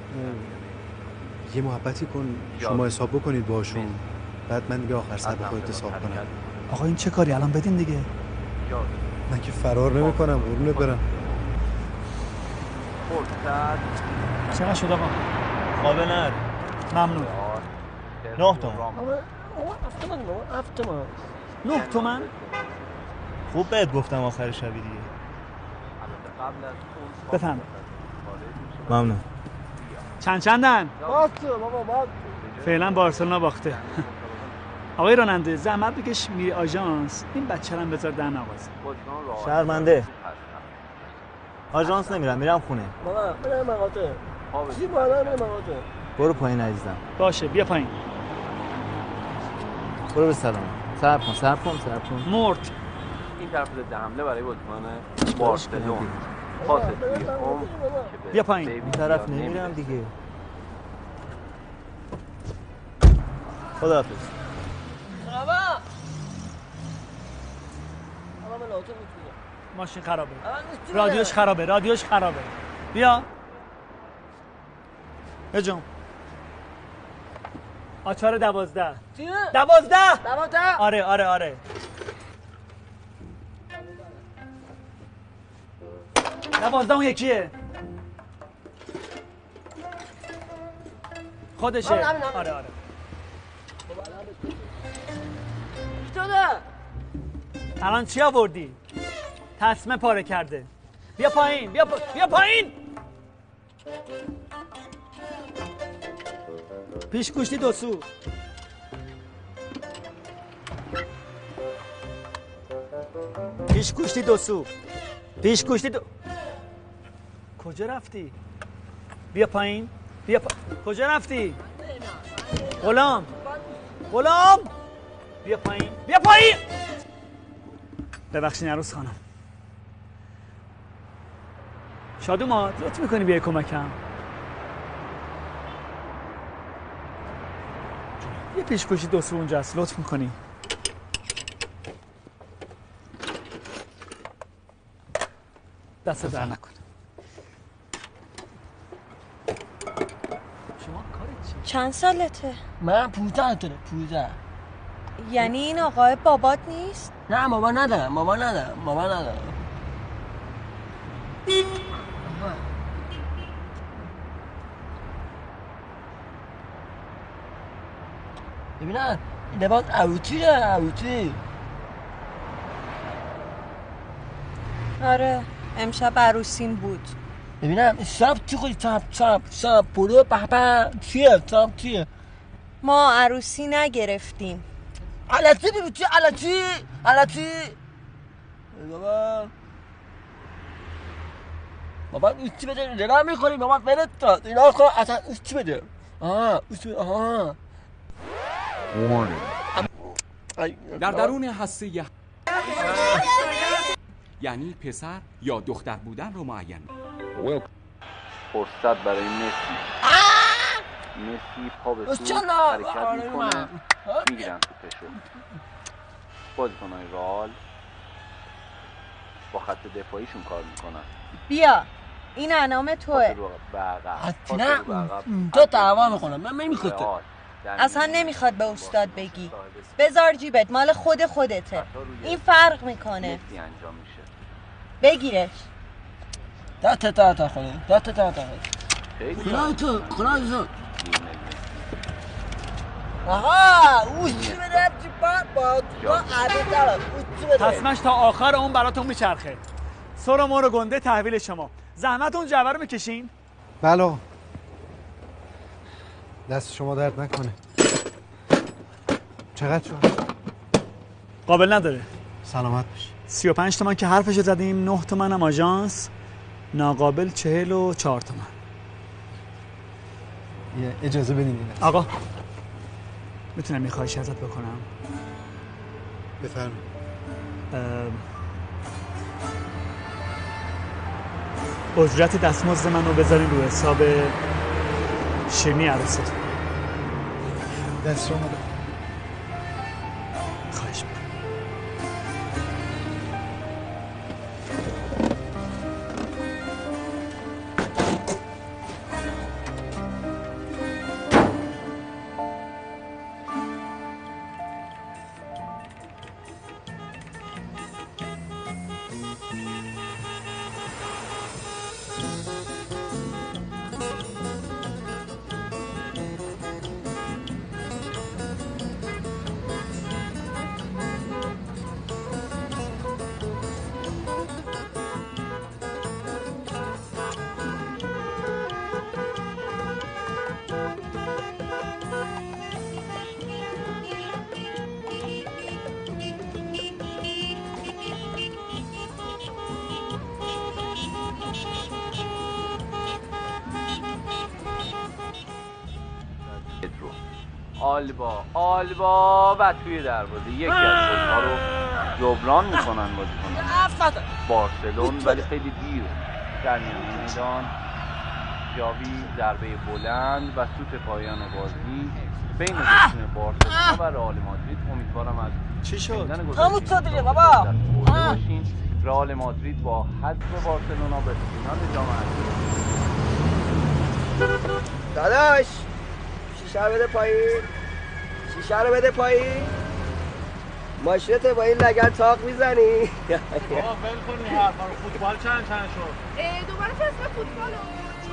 [SPEAKER 21] یه محبتی کن شما حساب بکنید باشون، بعد من دیگه آخر سر بخواد حساب کنم.
[SPEAKER 1] آقا این چه کاری الان بدین دیگه.
[SPEAKER 21] من که فرار نمیکنم قربونت برم.
[SPEAKER 1] چقدر شد آقا؟
[SPEAKER 15] خوابه نر
[SPEAKER 1] ممنون.
[SPEAKER 15] نه تومن.
[SPEAKER 2] هفت تومن هفت تومن.
[SPEAKER 1] نه تومن؟
[SPEAKER 15] خوب بهت گفتم آخر شبی دیگه.
[SPEAKER 1] بفهم.
[SPEAKER 15] ممنون.
[SPEAKER 1] چند چندن؟
[SPEAKER 2] باخته بابا باخته.
[SPEAKER 1] فعلا بارسلونا باخته. آقای راننده زحمت بکش میری آژانس این بچه رو هم بذار در نوازه.
[SPEAKER 15] شرمنده. آژانس نمیرم میرم خونه.
[SPEAKER 2] بابا برم مغازه. چی بالا برم مغازه.
[SPEAKER 15] برو پایین عزیزم.
[SPEAKER 1] باشه بیا پایین.
[SPEAKER 15] برو به سلام. صبر کن صبر کن صبر کن.
[SPEAKER 1] مرد.
[SPEAKER 12] این طرف ضد حمله برای بازیکن بارسلون. پاس توی عمق
[SPEAKER 1] بیا پایین.
[SPEAKER 15] این طرف نمیرم دیگه. خداحافظ.
[SPEAKER 2] بابا. بابا من لازم
[SPEAKER 1] ماشین خرابه. رادیوش خرابه. رادیوش خرابه. بیا. بجام. آچار دوازده.
[SPEAKER 2] چیه؟
[SPEAKER 1] دوازده.
[SPEAKER 2] دوازده.
[SPEAKER 1] آره آره آره. دوازده اون یکیه. خودشه. آره آره. الان چی آوردی؟ تسمه پاره کرده. بیا پایین. بیا پا... بیا پایین. پیش گوشتی دو سو. پیش گوشتی دو سو. پیش گوشتی دو. کجا رفتی؟ بیا پایین. بیا پا... کجا رفتی؟ غلام. غلام. بیا پایین. بیا پایین. ببخشید عروس خانم. شادوما لطف میکنی بیای کمکم. یه پیشکشی دو سو اونجا هست لطف میکنی. دست در نکن. شما کارت چی؟
[SPEAKER 7] چند سالته؟
[SPEAKER 2] من پونزده تونه پونزده.
[SPEAKER 7] یعنی این آقای بابات نیست؟
[SPEAKER 2] نه بابا ندارم بابا ندارم بابا ندارم. ببینن این لباس عروتیه عروتی.
[SPEAKER 7] آره امشب عروسیم بود.
[SPEAKER 2] ببینم شب چی خودی شب شب شب پلو پهپه چیه شب چیه؟
[SPEAKER 7] ما عروسی نگرفتیم.
[SPEAKER 2] علتی ببین چی علتی علتی بابا بابا اوچی بده نگاه میکنی بابا برد تا اینا کن اصلا اوچی بده آها اوچی بده آها
[SPEAKER 13] در درون هسته ی... یعنی پسر یا دختر بودن رو معین
[SPEAKER 23] فرصت برای مسی مسی پا به سو حرکت میکنه میگیرن تو پشو بازیکنهای رئال با خط دفاعیشون کار میکنن.
[SPEAKER 7] بیا این انعام توه.
[SPEAKER 2] نه تو دعوا میکنم من نمیخواد
[SPEAKER 7] اصلا نمیخواد به استاد بگی بذار جیبت مال خود خودته این فرق میکنه. بگیرش
[SPEAKER 2] دست تا تا خونه دست تا تا خونه تو خونه تو آها اوچی بده جیبات با تو عبی دارم اوچی بده
[SPEAKER 1] تصمش تا آخر اون براتون میچرخه. سر و مور و گنده تحویل شما. زحمت اون جعبه رو میکشین؟
[SPEAKER 21] بله دست شما درد نکنه. چقدر شد؟
[SPEAKER 1] قابل نداره.
[SPEAKER 21] سلامت باشی.
[SPEAKER 1] سی و پنج تومن که حرفشو زدیم. نه تومن هم آژانس. ناقابل چهل و چهار تومن.
[SPEAKER 21] یه اجازه بدین.
[SPEAKER 1] آقا میتونم یه خواهشی ازت بکنم؟
[SPEAKER 21] بفرمایید.
[SPEAKER 1] اجرت دستمزد منو بذارین رو حساب شیمی عروستون.
[SPEAKER 21] دست شما
[SPEAKER 1] خواهش میکنم.
[SPEAKER 23] آلبا آلبا و توی دروازه یکی از گل‌ها رو جبران میکنن بازیکنان بارسلون ولی خیلی دیر در میان میدان. جاوی ضربه بلند و سوت پایان بازی بین دو بارسلونا و رئال مادرید. امیدوارم از
[SPEAKER 2] چی شد؟ همون تو دیگه بابا.
[SPEAKER 23] رئال مادرید با حذف بارسلونا به فینال جام حذفی.
[SPEAKER 2] داداش شیشه رو بده پایین. شیشه رو بده پایین. ماشینت با این لگن تاق میزنی.
[SPEAKER 10] آقا ول کنی حرفا رو. فوتبال چند چند شد؟
[SPEAKER 8] دوباره اسم فوتبال رو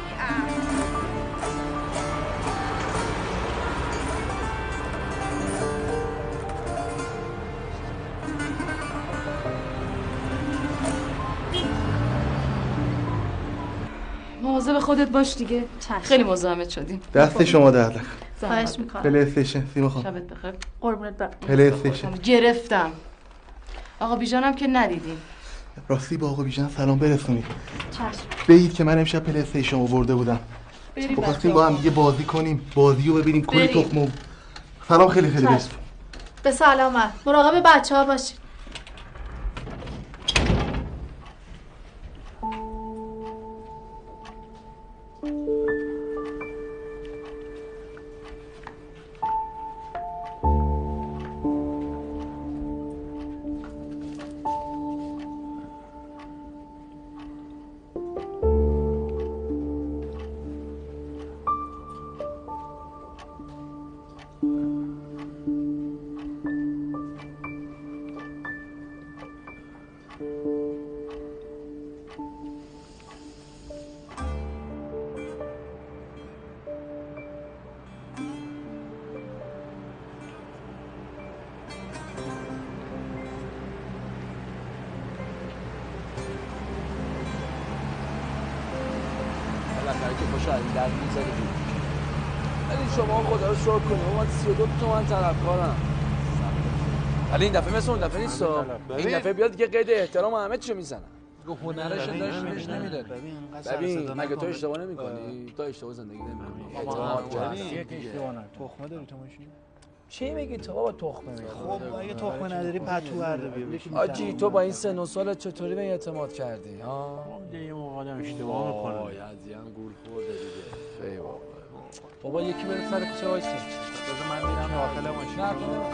[SPEAKER 14] مواظب خودت باش دیگه. خیلی مزاحمت شدیم.
[SPEAKER 15] دست شما درد نکنه.
[SPEAKER 14] خواهش میکنم.
[SPEAKER 15] پلی استیشن سیما خانم.
[SPEAKER 14] شبت بخیر. قربونت برم.
[SPEAKER 15] پلی استیشن
[SPEAKER 14] گرفتم. آقا بیژانم که ندیدیم.
[SPEAKER 15] راستی با آقا بیژان سلام برسونید.
[SPEAKER 14] چشم.
[SPEAKER 15] بگید که من امشب پلی استیشن آورده بودم. بخواستیم با هم دیگه بازی کنیم. بازی رو ببینیم کلی تخمو. سلام خیلی خیلی برسون.
[SPEAKER 6] به سلامت. مراقب بچه‌ها باشید.
[SPEAKER 12] برای که پاشو این در میذاری بیرون. ولی شما خدا رو شکر کنید من سی و دو تومن طلبکارم. ولی این دفعه مثل اون دفعه نیست. این دفعه بیاد دیگه قید احترام همه چیو میزنن. هنرش داشت بهش نمیداد. ببین مگه تو اشتباه نمی‌کنی؟ تو اشتباه زندگی نمی‌کنی. اعتماد کردی.
[SPEAKER 21] تخمه داری تو ماشین؟
[SPEAKER 12] چی میگی تو بابا تخمه میگی؟
[SPEAKER 21] خب اگه تخمه نداری پتو ورده بیا.
[SPEAKER 12] آجی تو با این سن و سالت چطوری به اعتماد کردی ها؟
[SPEAKER 21] یه موقع آدم اشتباه میکنه.
[SPEAKER 12] وای ازیان گول خورده دیگه. ای بابا. بابا یکی بره سر کوچه وایس.
[SPEAKER 21] بذار من میرم داخل ماشین.
[SPEAKER 12] نه تو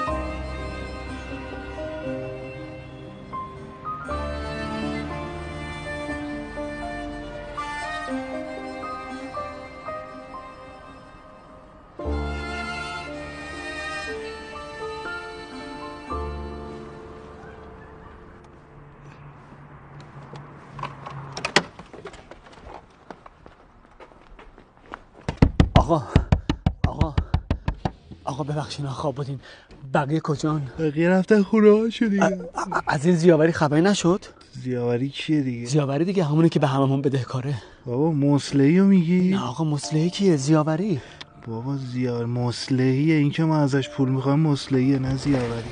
[SPEAKER 1] آقا آقا آقا ببخشین خواب بودین. بقیه کجان؟
[SPEAKER 21] بقیه رفتن خونه هاشو دیگه.
[SPEAKER 1] از این زیاوری خبری نشد؟
[SPEAKER 21] زیاوری کیه دیگه؟
[SPEAKER 1] زیاوری دیگه همونه که به هممون بدهکاره.
[SPEAKER 21] بابا مصلحی رو میگی؟
[SPEAKER 1] نه آقا مصلحی کیه؟ زیاوری.
[SPEAKER 21] بابا زیاوری مصلحیه، این که ما ازش پول میخوایم مصلحیه نه زیاوری.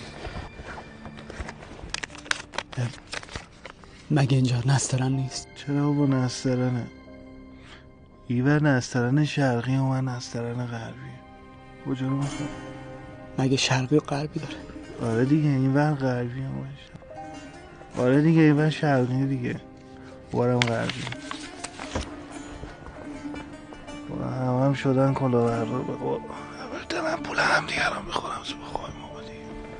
[SPEAKER 1] مگه اینجا نسترن نیست؟
[SPEAKER 21] چرا بابا نسترنه؟ ایور نسترن شرقی و من نسترن غربی. کجا رو میخوام؟
[SPEAKER 1] مگه شرقی و غربی داره؟
[SPEAKER 21] آره دیگه این ور غربی هم باشه. آره دیگه این ور شرقی دیگه بارم غربی. و هم هم شدن کلا بردار به قول. البته من پول هم دیگه رو میخورم سو بخواهیم ما دیگه.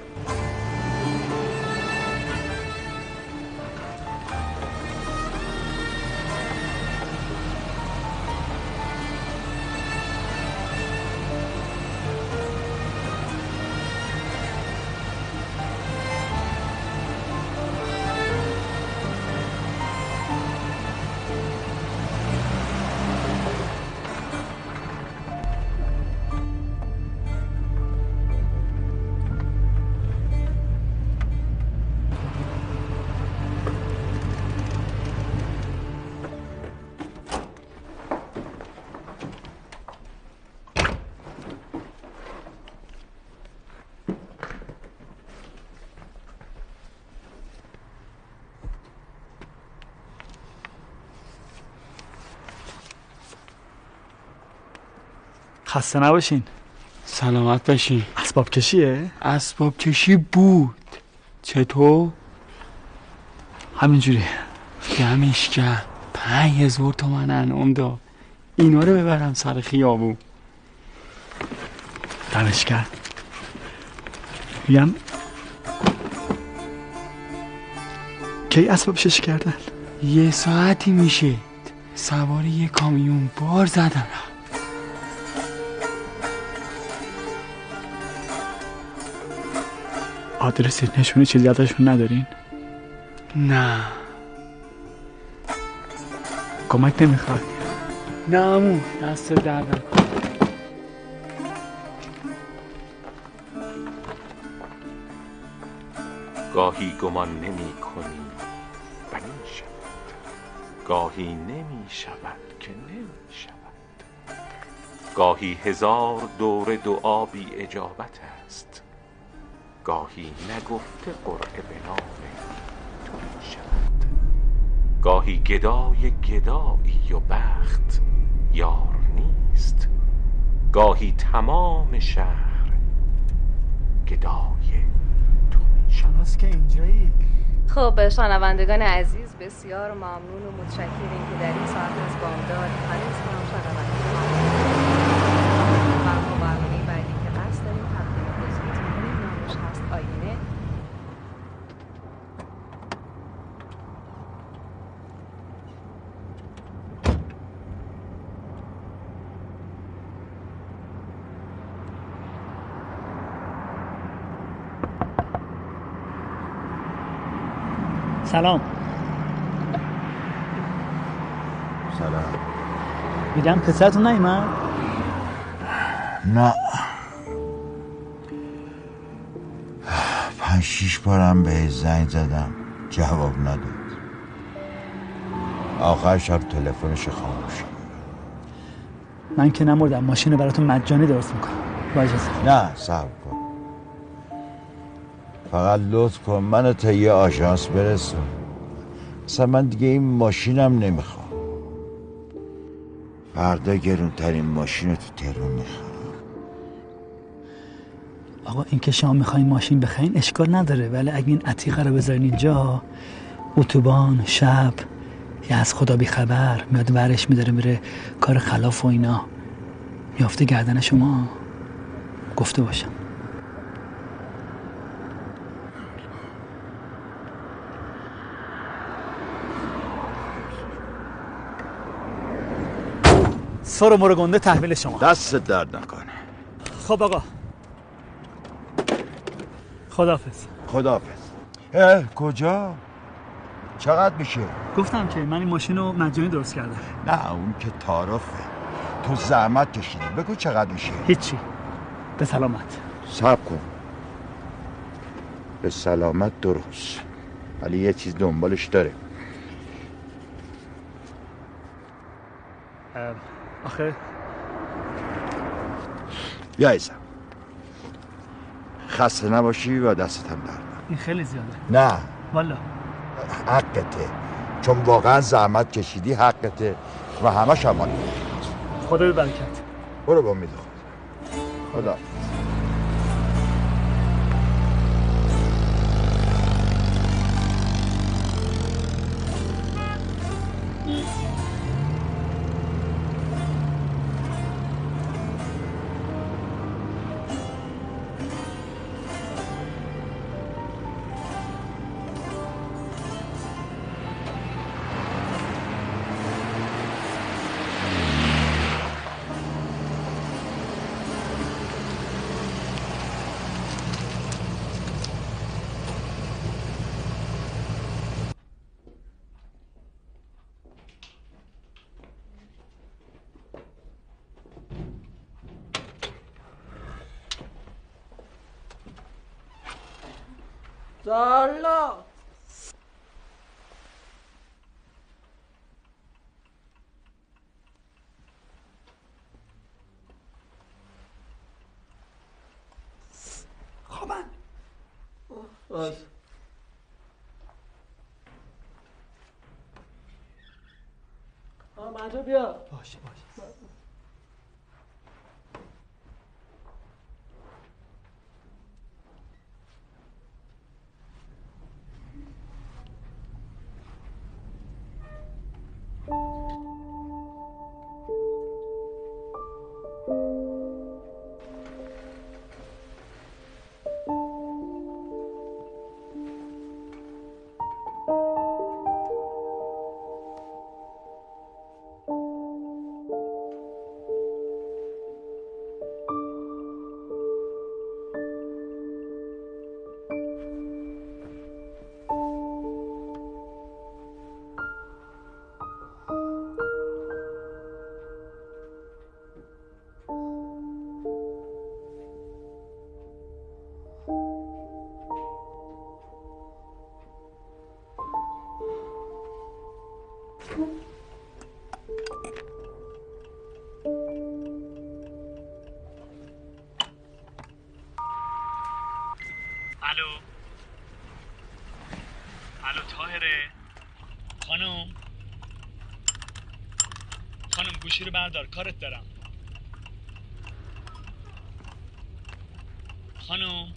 [SPEAKER 1] خسته نباشین.
[SPEAKER 3] سلامت باشین.
[SPEAKER 1] اسباب کشیه؟
[SPEAKER 3] اسباب کشی بود. چطور؟
[SPEAKER 1] همینجوری.
[SPEAKER 3] دمش کرد. پنج هزار تومن انعام داد. اینا رو ببرم سر خیابون.
[SPEAKER 1] دمش کرد. میگم کی اسباب کشی کردن؟
[SPEAKER 3] یه ساعتی میشه. سواری یه کامیون بار زدن.
[SPEAKER 1] آدرسی نشونه چیزی ازشون ندارین؟
[SPEAKER 3] نه.
[SPEAKER 1] کمک نمیخواد؟
[SPEAKER 3] نه عمو دست درد نکن.
[SPEAKER 9] گاهی گمان نمی کنی و می شود، گاهی نمی شود که نمی شود، گاهی هزار دور دعا بی اجابت است، گاهی نگفته قرعه به نام تو می شود، گاهی گدای گدایی و بخت یار نیست، گاهی تمام شهر گدای تو می شود.
[SPEAKER 1] که اینجایی؟
[SPEAKER 17] خب شنوندگان عزیز بسیار ممنون و متشکریم که در این ساعت از بامداد هنوز هم شنوندگان و برنامه بعدی که قصد داریم تقدیم حضورتون کنیم نامش هست آینه.
[SPEAKER 1] سلام.
[SPEAKER 21] سلام.
[SPEAKER 1] میگم پسرتون نیومد؟
[SPEAKER 16] نه. پنج شیش بارم به زنگ زدم جواب نداد. آخر شب تلفنش خاموش.
[SPEAKER 1] من که نمردم، ماشین رو براتون مجانی درست میکنم. با اجازه.
[SPEAKER 16] نه صبر کن، فقط لطف کن منو تا یه آژانس برسون. اصلا من دیگه این ماشینم نمیخوام. فردا گرونترین ماشین رو تو تهران میخوام.
[SPEAKER 1] آقا این که شما میخواین ماشین بخرین اشکال نداره، ولی اگه این عتیقه رو بذارین اینجا، اتوبان شب یا از خدا بی خبر میاد ورش میداره میره کار خلاف و اینا، میافته گردن شما. گفته باشم. سر و مرگنده تحویل شما.
[SPEAKER 16] دست درد نکنه.
[SPEAKER 1] خب آقا خداحافظ.
[SPEAKER 16] خداحافظ. اه کجا؟ چقدر میشه؟
[SPEAKER 1] گفتم که من این ماشین رو مجانی درست کردم.
[SPEAKER 16] نه اون که تعارفه، تو زحمت کشیدی. بگو چقدر میشه؟
[SPEAKER 1] هیچی، به سلامت.
[SPEAKER 16] صبر کن، به سلامت درست، ولی یه چیز دنبالش داره.
[SPEAKER 1] آخه
[SPEAKER 16] بیا ایزم، خسته نباشی و دستت هم درد.
[SPEAKER 1] این خیلی زیاده.
[SPEAKER 16] نه
[SPEAKER 1] والا
[SPEAKER 16] حقته، چون واقعا زحمت کشیدی، حقته و همه شما.
[SPEAKER 1] خدا به برکت.
[SPEAKER 16] برو با امید خدا. خدا.
[SPEAKER 2] سالا
[SPEAKER 1] خب من
[SPEAKER 2] باش. آمده بیا.
[SPEAKER 1] باشه باشه.
[SPEAKER 4] الو الو طاهره خانم خانم گوشی رو بردار، کارت دارم. خانم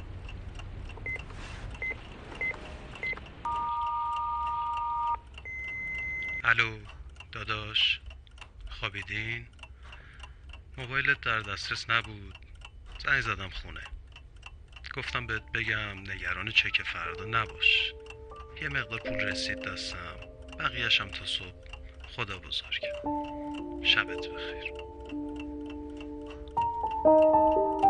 [SPEAKER 11] الو داداش، خوابیدین؟ موبایلت در دسترس نبود، زنگ زدم خونه. گفتم بهت بگم نگران چک فردا نباش. یه مقدار پول رسید دستم، بقیه‌شم تا صبح. خدا بزرگه. شبت بخیر.